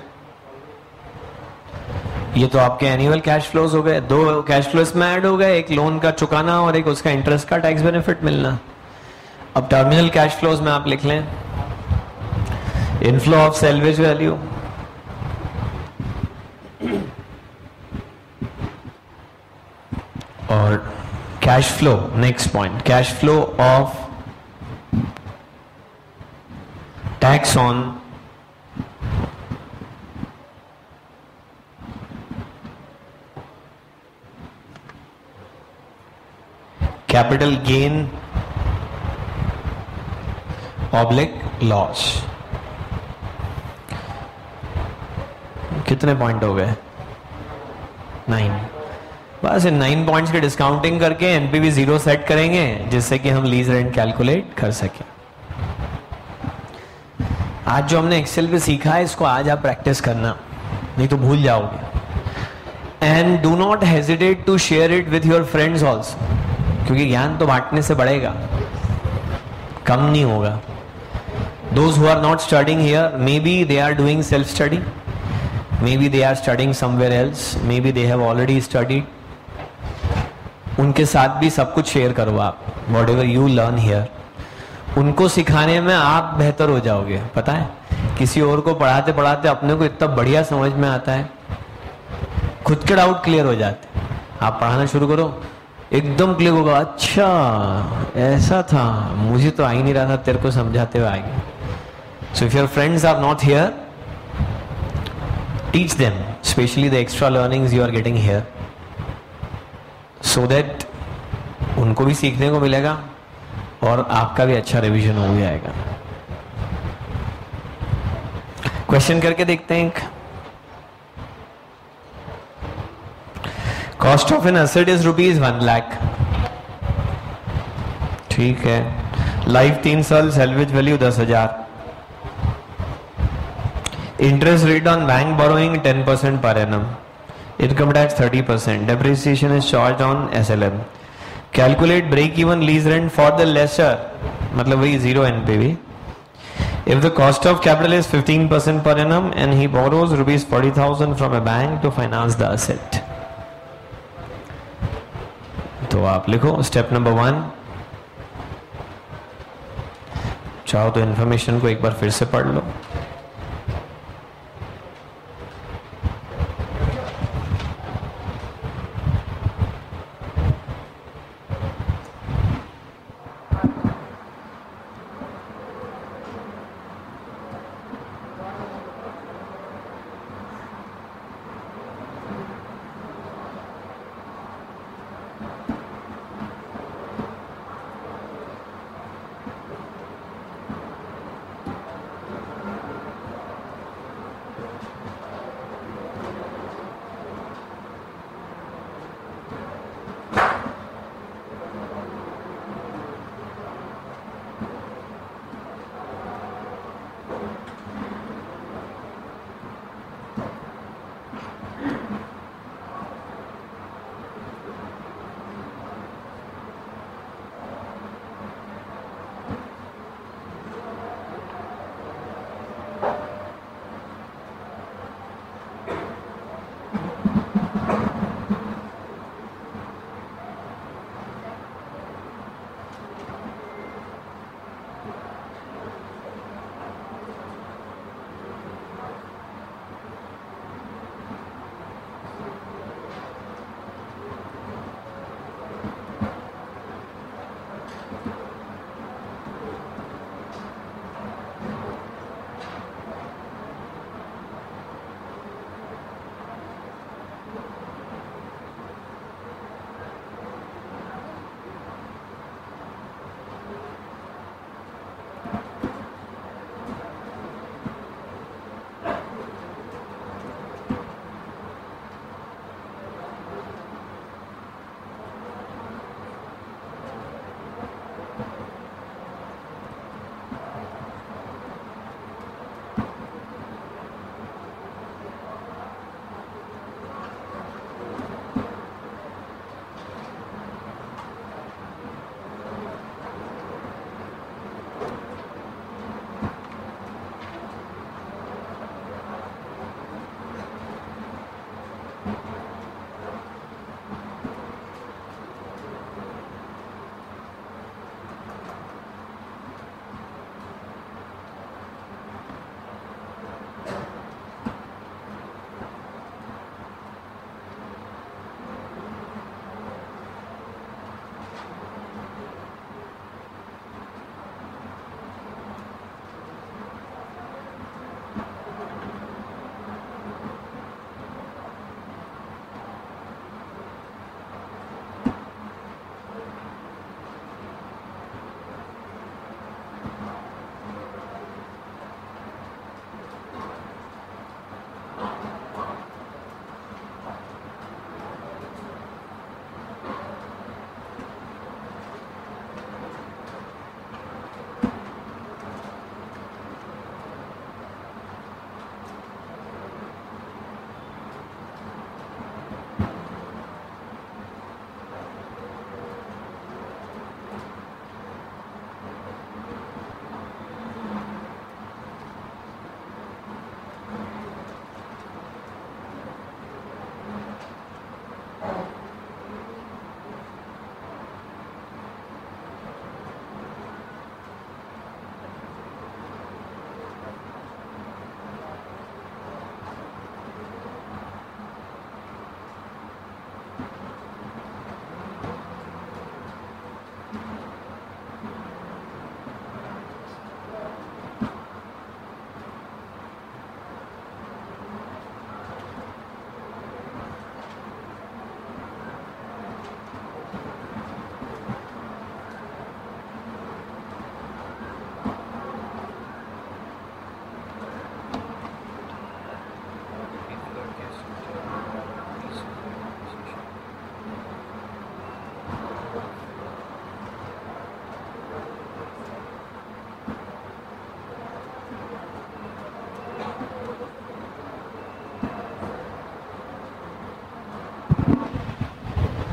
ये तो आपके एनुअल कैश फ्लोज हो गए। दो कैश फ्लोज में ऐड हो गए, एक लोन का चुकाना और एक उसका इंटरेस्ट का टैक्स बेनिफिट मिलना। अब टर्मिनल कैश फ्लोज में आप लिख लें इनफ्लो ऑफ सेल्वेज वैल्यू, और cash flow, next point, cash flow of tax on capital gain oblique loss. कितने पॉइंट हो गए? नाइन। बस इन नाइन पॉइंट्स की डिस्काउंटिंग करके एनपीवी जीरो सेट करेंगे, जिससे कि हम लीज रेंट कैलकुलेट कर सकें। आज जो हमने एक्सेल पे सीखा है, इसको आज आप प्रैक्टिस करना, नहीं तो भूल जाओगे। And do not hesitate to share it with your friends also, क्योंकि ज्ञान तो बांटने से बढ़ेगा, कम नहीं होगा। Those who are not studying here, maybe they are doing self study, maybe they are studying somewhere else, maybe they have already studied. उनके साथ भी सब कुछ शेयर करो आप, whatever you learn here. उनको सिखाने में आप बेहतर हो जाओगे। पता है, किसी और को पढ़ाते पढ़ाते अपने को इतना बढ़िया समझ में आता है, खुद के डाउट क्लियर हो जाते। आप पढ़ाना शुरू करो, एकदम क्लियर होगा, अच्छा ऐसा था, मुझे तो आ ही नहीं रहा था, तेरे को समझाते हुए आएगा। So if your friends are not here, teach them, especially the extra learnings you are getting here, so that उनको भी सीखने को मिलेगा और आपका भी अच्छा रिवीजन हो जाएगा। क्वेश्चन करके देखते हैं। Cost of an asset is rupees one lakh, ठीक है। लाइफ तीन साल, सैलवेज वैल्यू दस हजार, interest rate on bank borrowing ten percent per annum, income tax thirty percent, depreciation is charge on SLM. Calculate break even lease rent for the lessor, मतलब वही zero NPV, if the cost of capital is fifteen percent per annum and he borrows rupees forty thousand from a bank to finance the asset. तो आप लिखो step number one. चाहो तो information को एक बार फिर से पढ़ लो।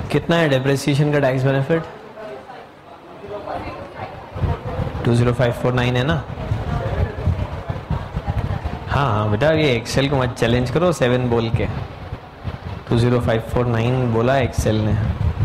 कितना है डेप्रिसिएशन का tax benefit? Two zero five four nine है ना? हाँ हाँ बेटा, ये एक्सेल को मत चैलेंज करो सेवन बोल के। Two zero five four nine बोला एक्सेल ने।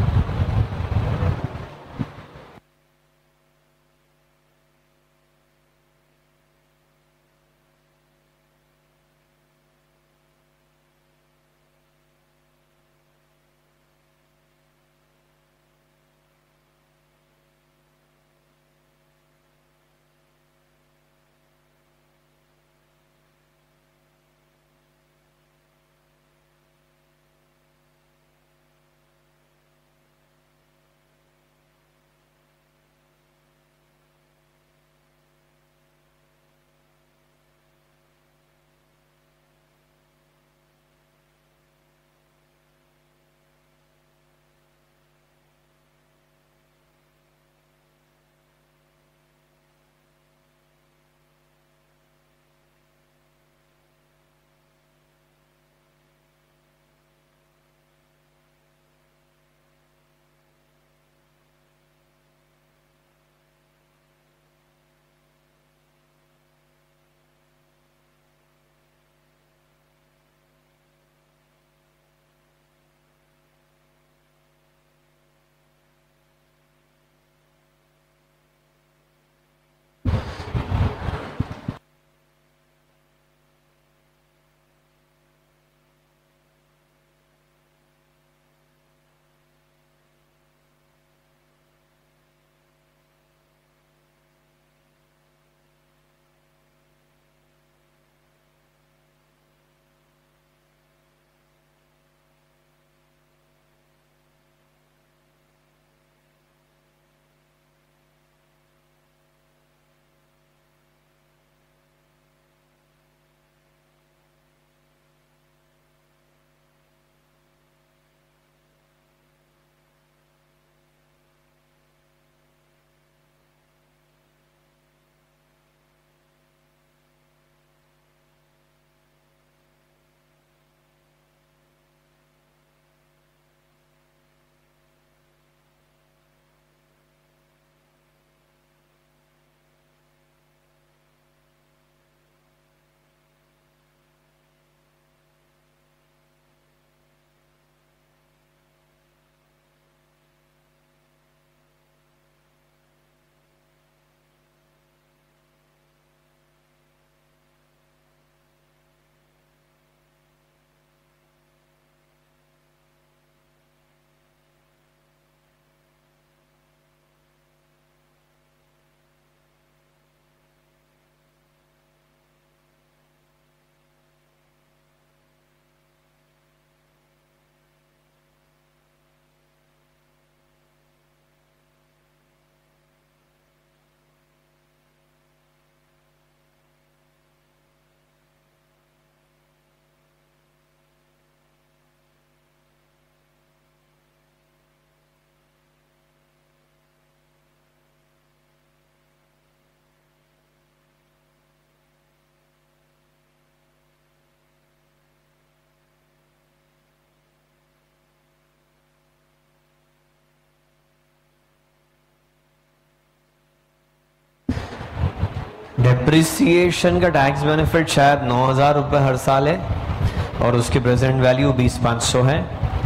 डेप्रिसिएशन का टैक्स बेनिफिट शायद नौ हजार रुपये हर साल है और उसकी प्रेजेंट वैल्यू बीस पाँच सौ है।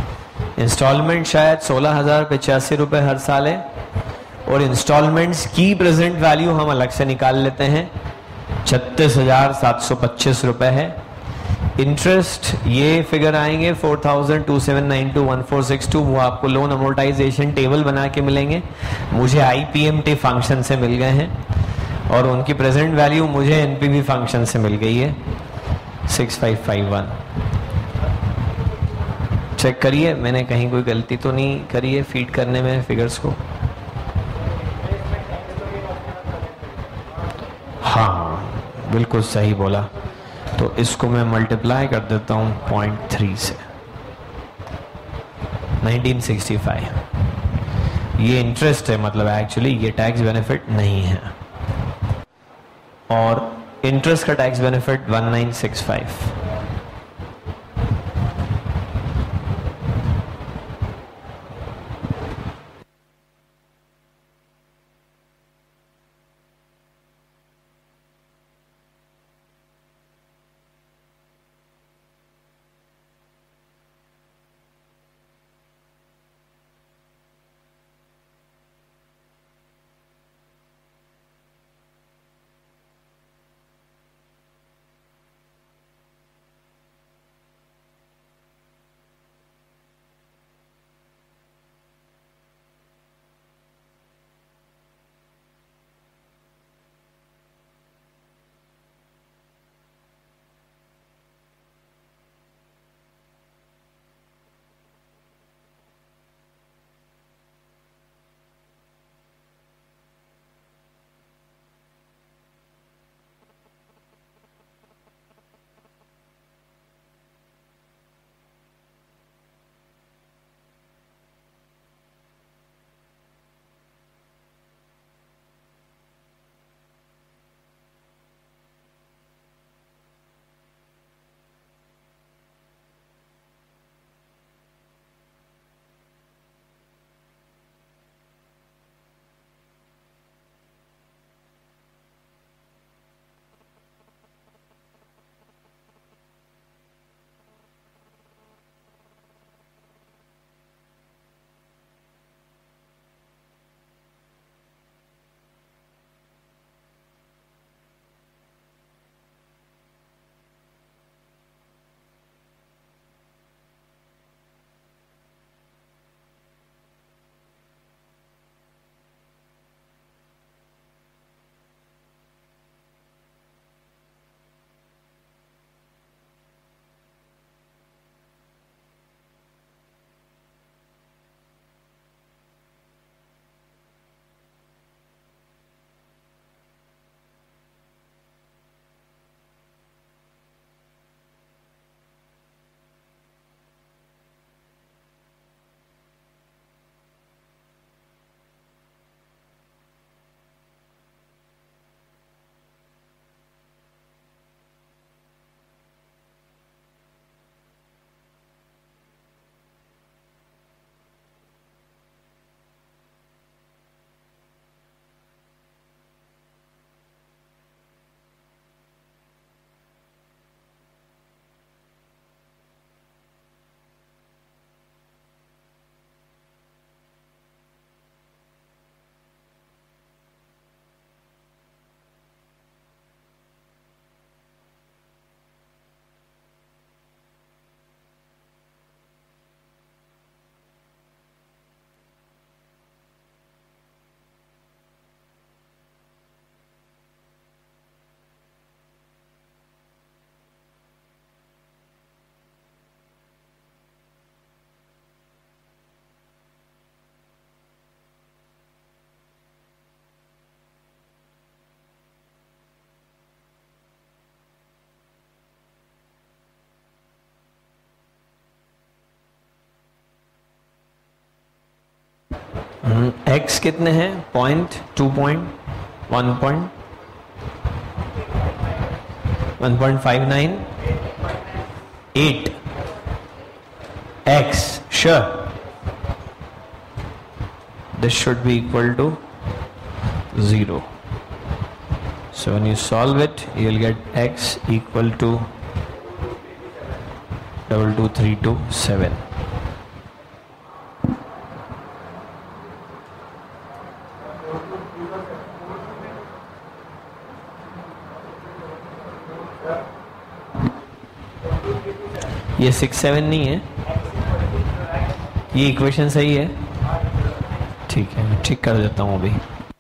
इंस्टॉलमेंट शायद सोलह हजार पचासी रुपये हर साल है और इंस्टॉलमेंट्स की प्रेजेंट वैल्यू हम अलग से निकाल लेते हैं, छत्तीस हजार सात सौ पच्चीस रुपये है। इंटरेस्ट ये फिगर आएंगे four thousand two seven nine two one four six two, वो आपको लोन अमोर्टाइजेशन टेबल बना के मिलेंगे, मुझे आईपीएमटी फंक्शन से मिल गए हैं और उनकी प्रेजेंट वैल्यू मुझे एनपीवी फंक्शन से मिल गई है six five five one. Check करिए मैंने कहीं कोई गलती तो नहीं करी है फीड करने में फिगर्स को। हाँ बिल्कुल सही बोला, तो इसको मैं मल्टीप्लाई कर देता हूं पॉइंट थ्री से, नाइनटीन सिक्सटी फाइव। ये इंटरेस्ट है, मतलब एक्चुअली ये टैक्स बेनिफिट नहीं है, और इंटरेस्ट का tax benefit one nine six five. X कितने हैं? Point, two point, one point, one point five nine, eight x. Sure this should be equal to zero. So when you solve it, you'll get x equal to double two three two seven. ये six seven नहीं है, ये equation सही है. ठीक है, मैं ठीक कर देता हूं अभी.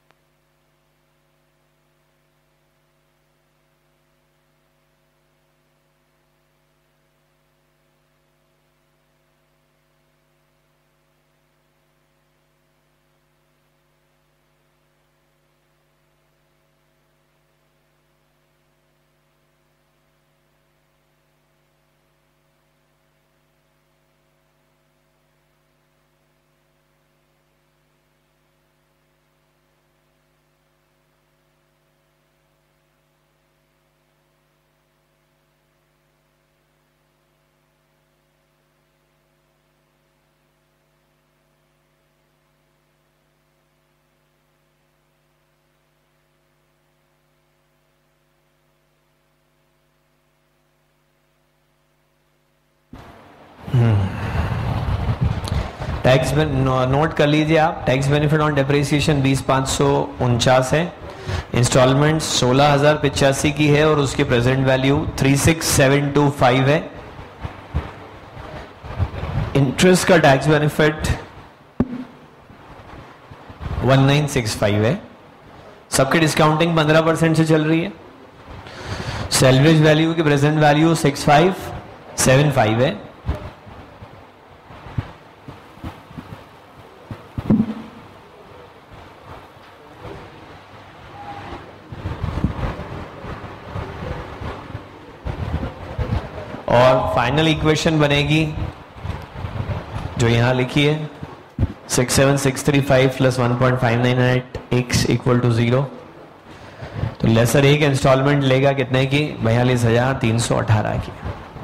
टैक्स नोट कर लीजिए आप. टैक्स बेनिफिट ऑन डेप्रिसिएशन बीस पाँच सौ उनचास है. इंस्टॉलमेंट सोलह हजार पिचासी की है और उसकी present value three six seven two five है. इंटरेस्ट का tax benefit one nine six five है. सबकी डिस्काउंटिंग पंद्रह परसेंट से चल रही है. सैलरीज वैल्यू की present value six five seven five है. और फाइनल इक्वेशन बनेगी जो यहां लिखी है six seven six three five plus one point five nine eight x equal to zero. तो लेसर एक इंस्टॉलमेंट लेगा कितने की? बयालीस हजार तीन सौ अठारह की.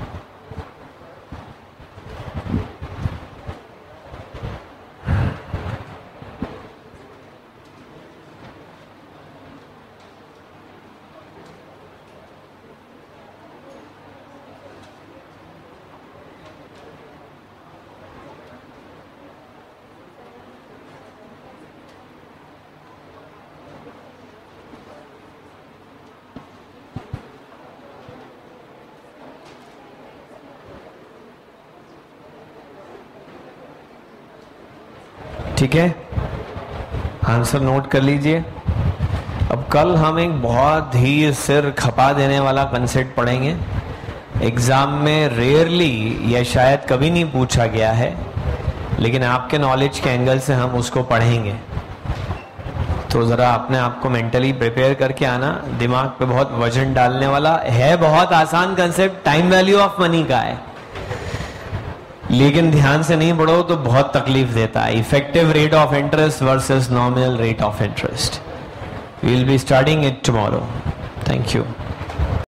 ठीक है, आंसर नोट कर लीजिए. अब कल हम एक बहुत ही सिर खपा देने वाला कंसेप्ट पढ़ेंगे. एग्जाम में रेयरली या शायद कभी नहीं पूछा गया है, लेकिन आपके नॉलेज के एंगल से हम उसको पढ़ेंगे. तो जरा अपने आप को मेंटली प्रिपेयर करके आना. दिमाग पे बहुत वजन डालने वाला है. बहुत आसान concept time value of money का है, लेकिन ध्यान से नहीं पढ़ो तो बहुत तकलीफ देता है. Effective rate of interest versus nominal rate of interest. We will be starting it tomorrow. Thank you.